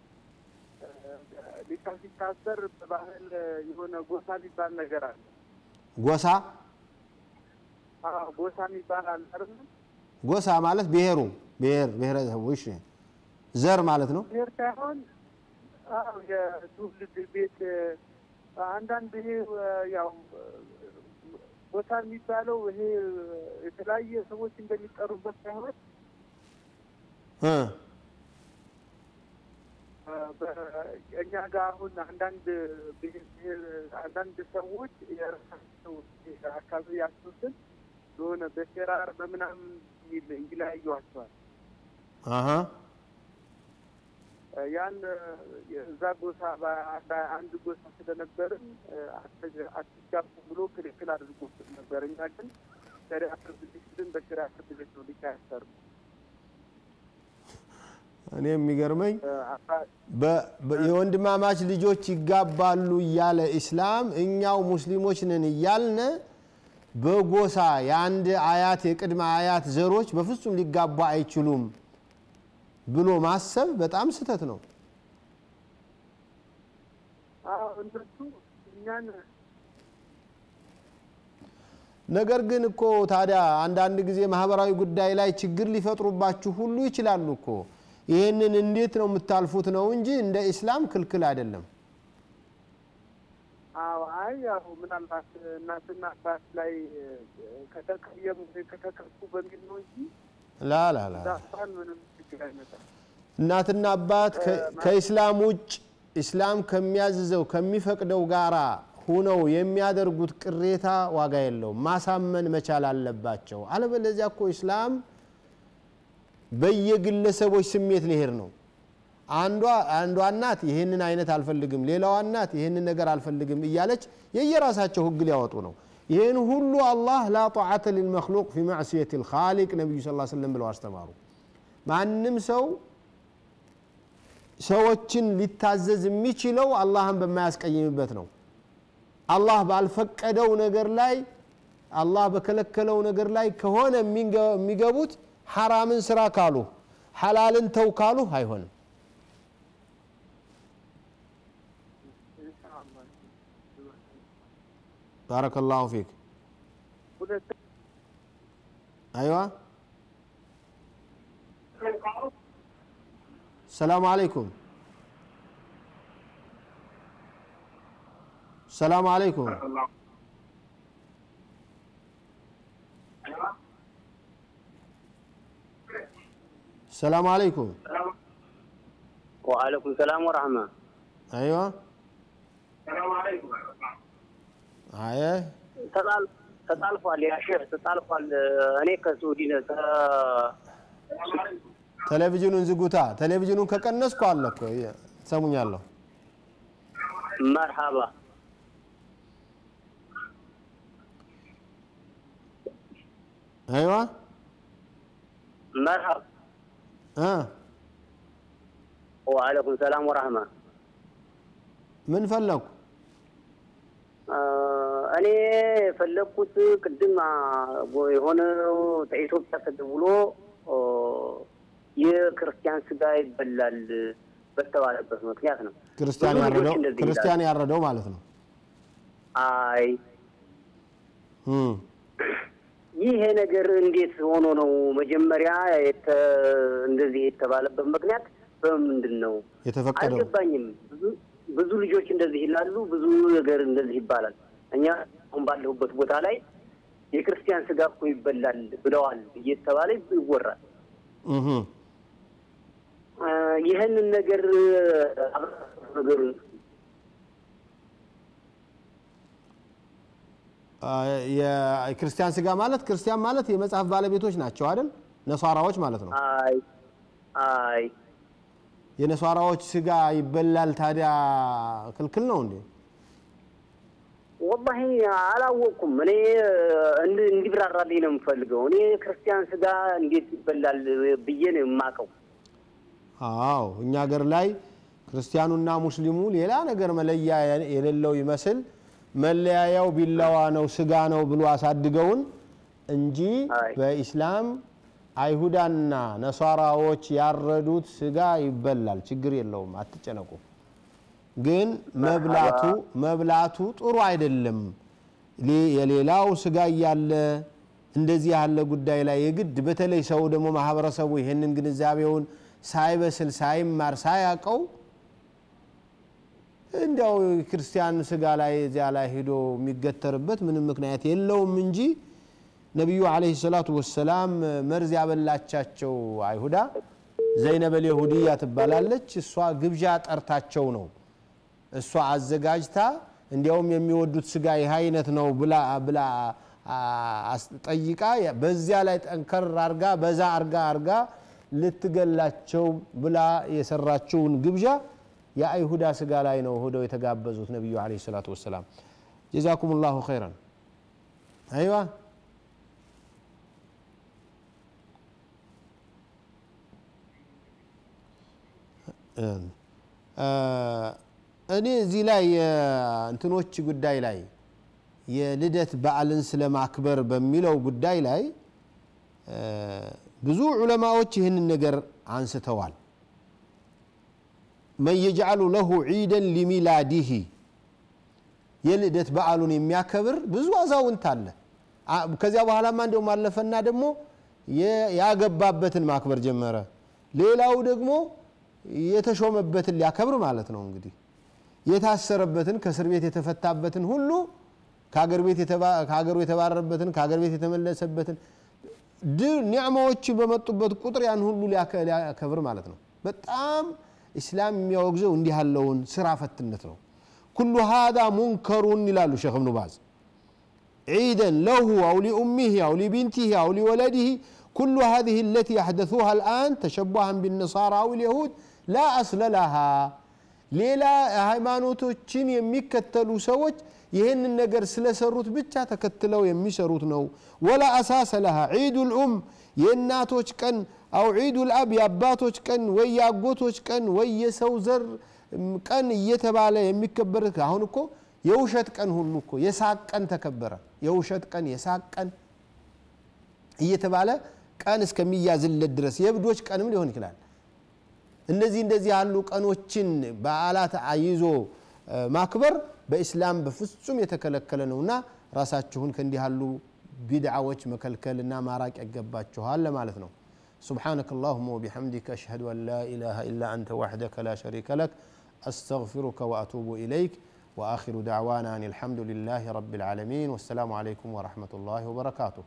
ቢካ ሲታሰር በባህል የሆነ ጎሳ የሚባል ነገር አለ ጎሳ አዎ ጎሳ የሚባል አለ አይደል ጎሳ ማለት ብሄሩ ብሄር ብሄረሰቡ እሺ ዘር ማለት ነው ብሄር ሳይሆን አዎ የትውልድ ቤት አንዳንድ ይሄ ያው ጎሳ የሚባለው ይሄ የተለያየ ሰዎች እንደሚጠሩበት ሳይሆን እ በእኛ ጋር አሁን አንዳንድ ብሄር አንዳንድ ሰዎች የራሳቸው አካባቢ ያሉትን የሆነ በሸራር በምናምን ይለያዩዋቸዋል አሃ ያን እዛ ጎሳ አንድ ጎሳ ስለነበርን አትጋቡ ብሎ ክልክል አድርጎ ነበር እኛ ግን ሸሪዓ ፍርድ ቤትን በሸሪዓ ፍርድ ቤት ነው ሊካሰሩ እኔ የሚገርመኝ የወንድማማች ልጆች ይጋባሉ እያለ እስላም እኛው ሙስሊሞች ነን እያልነ በጎሳ የአንድ አያት የቅድመ አያት ዘሮች በፍጹም ሊጋባ አይችሉም ብሎ ማሰብ በጣም ስተት ነው አዎ እንደሱ እኛን ነገር ግን እኮ ታዲያ አንድ አንድ ጊዜ ማህበራዊ ጉዳይ ላይ ችግር ሊፈጥሩባችሁ ሁሉ ይችላሉ እኮ ይሄንን እንዴት ነው የምታልፉት ነው እንጂ እንደ እስላም ክልክል አይደለም አዎ አይ ያው ምናልባት እናትና አባት ላይ ከተቀየሙ ከተከፉ በሚል ነው እንጂ ላ ላ ላ እናትና አባት ከእስላም ውጭ እስላም ከሚያዝዘው ከሚፈቅደው ጋራ ሁነው የሚያደርጉት ቅሬታ ዋጋ የለውም ማሳመን መቻል አለባቸው አለበለዚያ እኮ እስላም በየግለሰቦች ስሜት ሊሄድ ነው አንዷ አንዷ እናት ይሄንን አይነት አልፈልግም ሌላዋ እናት ይሄንን ነገር አልፈልግም እያለች የየራሳቸው ህግ ሊያወጡ ነው ይሄን ሁሉ አላህ لا طاعة للمخلوق في معصية الخالق ነብዩ ሰለላሁ ዐለይሂ ወሰለም ብለው አስተማሩ ማንንም ሰው ሰዎችን ሊታዘዝ የሚችለው አላህን በማያስቀይምበት ነው አላህ ባልፈቀደው ነገር ላይ አላህ በከለከለው ነገር ላይ ከሆነ የሚገቡት ሐራምን ስራ ካሉ ሐላልን ተው ካሉ አይሆንም بارك الله فيك ايوه السلام عليكم السلام عليكم السلام عليكم وعليكم السلام ورحمة ايوه السلام عليكم ايه تطال تطالفوا يا شيخ تطالفوا እኔ ከሱዲ ነው ቴሌቪዥኑን ዝጉታ ቴሌቪዥኑን ከቀነስኩ አለ እኮ ሰሙኛለሁ مرحبا ايوه مرحبا ها وعليكم السلام ورحمة من فلكوا እኔ ፈለኩት ቅድም የሆነ ኢትዮጵያ ተደውሎ የክርስቲያን ስጋ ይበላል በተባለበት ምክንያት ነው ክርስቲያን ያረደው ክርስቲያን ያረደው ማለት ነው አይ እም ይሄ ነገር እንዴት ሆኖ ነው መጀመሪያ እንደዚህ የተባለበት ምክንያት በምንድነው የተፈቀደው አልገባኝም ብዙ ልጆች እንደዚህ ይላሉ ብዙ ነገር እንደዚህ ይባላል እኛ አሁን ባለሁበት ቦታ ላይ የክርስቲያን ስጋ እኮ ይበላል ብለዋል እየተባለ ይወራል እህ ይሄን ነገር ነገር የክርስቲያን ስጋ ማለት ክርስቲያን ማለት የመጽሐፍ ባለቤቶች ናቸው አይደል ነሳራዎች ማለት ነው አይ አይ የነሳራዎች ስጋ ይበላል ታዲያ ክልክል ነው እንዴ والله አላወኩም እኔ እንዲብራራልኝ ነው የምፈልገው እኔ ክርስቲያን ስጋ እንዴት ይበላል ብዬ ነው የማቀው አዎ እኛ ሀገር ላይ ክርስቲያኑና ሙስሊሙ ሌላ ነገር መለያ የሌለው ይመስል መለያያው ቢላዋ ነው ስጋ ነው ብሎ አሳድገውን እንጂ በእስላም አይሁዳና ነሳራዎች ያረዱት ስጋ ይበላል ችግር የለውም አትጨነቁ ግን መብላቱ መብላቱ ጥሩ አይደለም የሌላው ስጋ ያለ እንደዚህ ያለ ጉዳይ ላይ የግድ በተለይ ሰው ደግሞ ማህበረሰቡ ይሄንን ግንዛቤውን ሳይበስል ሳይማር ሳያቀው እንደው ክርስቲያን ስጋ ላይ እዚያ ላይ ሄዶ የሚገተርበት ምንም ምክንያት የለውም እንጂ ነብዩ አለይሂ ሰላቱ ወሰለም መርዝ ያበላቻቸው አይሁዳ ዘይነብ አልይሁዲያ ትባላለች እሷ ግብዣ ጠርታቸው ነው እሷ አዘጋጅታ እንዲያውም የሚወዱት ስጋ ይሄ አይነት ነው ብላ ብላ አስጠይቃ በዚያ ላይ ጠንከር አርጋ በዛ አርጋ አርጋ ልትገላቸው ብላ የሰራችውን ግብዣ የአይሁዳ ስጋ ላይ ነው ሆደው የተጋበዙት ነብዩ አለይሂ ሰላቱ ወሰለም ጀዛኩሙላሁ ኸይራን አይዋ እኔ እዚህ ላይ እንትኖች ጉዳይ ላይ የልደት በዓልን ስለማክበር በሚለው ጉዳይ ላይ ብዙ ዑለማዎች ይህንን ነገር አንስተዋል من يجعل له عيدا لميلاده የልደት በዓሉን የሚያከብር ብዙ አዛውንት አለ ከዚያ በኋላማ እንደው ማለፈና ደግሞ ያገባበትን ማክበር ጀመረ ሌላው ደግሞ የተሾመበትን ሊያከብር ማለት ነው እንግዲህ የታሰረበትን ከእስር ቤት የተፈታበትን ሁሉ ከሀገር ቤት ከሀገሩ የተባረረበትን ከሀገር ቤት የተመለሰበትን ኒዕማዎች በመጡበት ቁጥር ያን ሁሉ ሊያከብር ማለት ነው በጣም እስላም የሚያወግዘው እንዲህ ያለውን ስራ ፈትነት ነው كل هذا منكر ይላሉ ሼክ ኢብኑ ባዝ عيدا له أو لأمه أو لبنته أو لولده كل هذه التي يحدثوها الآن تشبها بالنصارى أو اليهود لا أصل لها ليلا ሃይማኖቶችን የሚከተሉ ሰዎች ይሄንን ነገር ስለሰሩት ብቻ ተከትለው የሚሰሩት ነው ولا أساس لها عيد الأم የእናቶች ቀን أو عيد الأب የአባቶች ቀን ወይ ያጎቶች ቀን ወይ የሰው ዘር ቀን እየተባለ የሚከበር አሁን እኮ የውሸት ቀን ሁሉ እኮ የሳቅ ቀን ተከበረ የውሸት ቀን የሳቅ ቀን እየተባለ ቀን እስከሚያዝለት ድረስ የብዶች ቀንም ሊሆን ይችላል እነዚህ እንደዚህ ያሉ ቀኖችን በዓላት አይዞ ማክበር በእስላም በፍጹም የተከለከለ ነውና ራሳችሁን ከእንዲህ ያሉ ቢድዓዎች መከልከልና ማራቅ ይገባችኋል ለማለት ነው سبحانك اللهم وبحمدك أشهد أن لا إله إلا أنت وحدك لا شريك لك أستغفرك وأتوب إليك وآخر دعوانا أن الحمد لله رب العالمين والسلام عليكم ورحمة الله وبركاته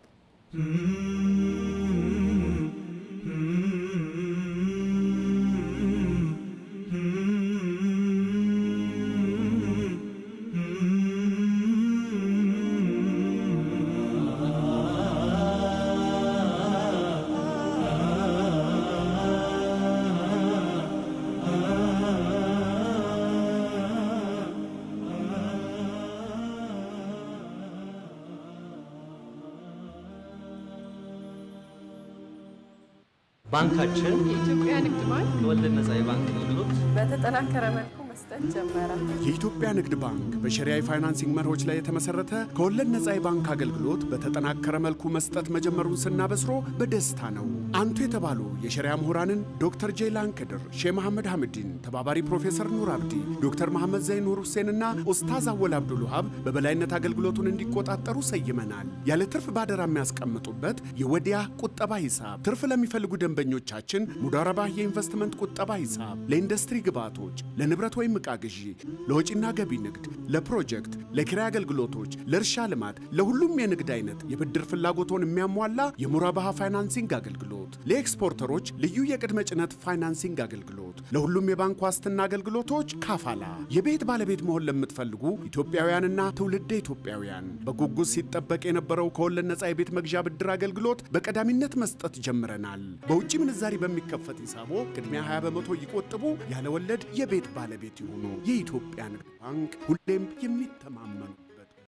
ባንካችን የኢትዮጵያ ንግድ ባንክ ከወለድ ነፃ የባንክ አገልግሎት በተጠናከረ መልኩ መስጠት ጀመረ። የኢትዮጵያ ንግድ ባንክ በሸሪዓ ፋይናንሲንግ መርሆች ላይ የተመሰረተ ከወለድ ነፃ የባንክ አገልግሎት በተጠናከረ መልኩ መስጠት መጀመሩን ስናበስሮ በደስታ ነው። አንቱ የተባሉ የሸሪዓ ምሁራንን ዶክተር ጀይላን ከድር፣ ሼህ መሐመድ ሐምዲን፣ ተባባሪ ፕሮፌሰር ኑር አብዲ፣ ዶክተር መሐመድ ዘይን ኑር ሁሴንና ኡስታዝ አወል አብዱል ወሃብ በበላይነት አገልግሎቱን እንዲቆጣጠሩ ሰይመናል። ያለ ትርፍ ባደራ የሚያስቀምጡበት የወዲያ ቁጠባ ሂሳብ፣ ትርፍ ለሚፈልጉ ደንበኞቻችን ሙዳረባ የኢንቨስትመንት ቁጠባ ሂሳብ፣ ለኢንዱስትሪ ግብዓቶች፣ ለንብረት ወይም ዕቃ ግዢ፣ ለወጪና ገቢ ንግድ፣ ለፕሮጀክት፣ ለኪራይ አገልግሎቶች፣ ለእርሻ ልማት፣ ለሁሉም የንግድ አይነት የብድር ፍላጎቶን የሚያሟላ የሙራባሃ ፋይናንሲንግ አገልግሎት፣ ለኤክስፖርተሮች ልዩ የቅድመ ጭነት ፋይናንሲንግ አገልግሎት፣ ለሁሉም የባንክ ዋስትና አገልግሎቶች ካፋላ። የቤት ባለቤት መሆን ለምትፈልጉ ኢትዮጵያውያንና ትውልደ ኢትዮጵያውያን በጉጉት ሲጠበቅ የነበረው ከወለድ ነፃ የቤት መግዣ ብድር አገልግሎት በቀዳሚነት መስጠት ጀምረናል። በውጭ ምንዛሪ በሚከፈት ሂሳቦ ቅድሚያ ሃያ በመቶ ይቆጥቡ፣ ያለ ወለድ የቤት ባለቤት ይሁኑ። የኢትዮጵያ ንግድ ባንክ ሁሌም የሚተማመኑ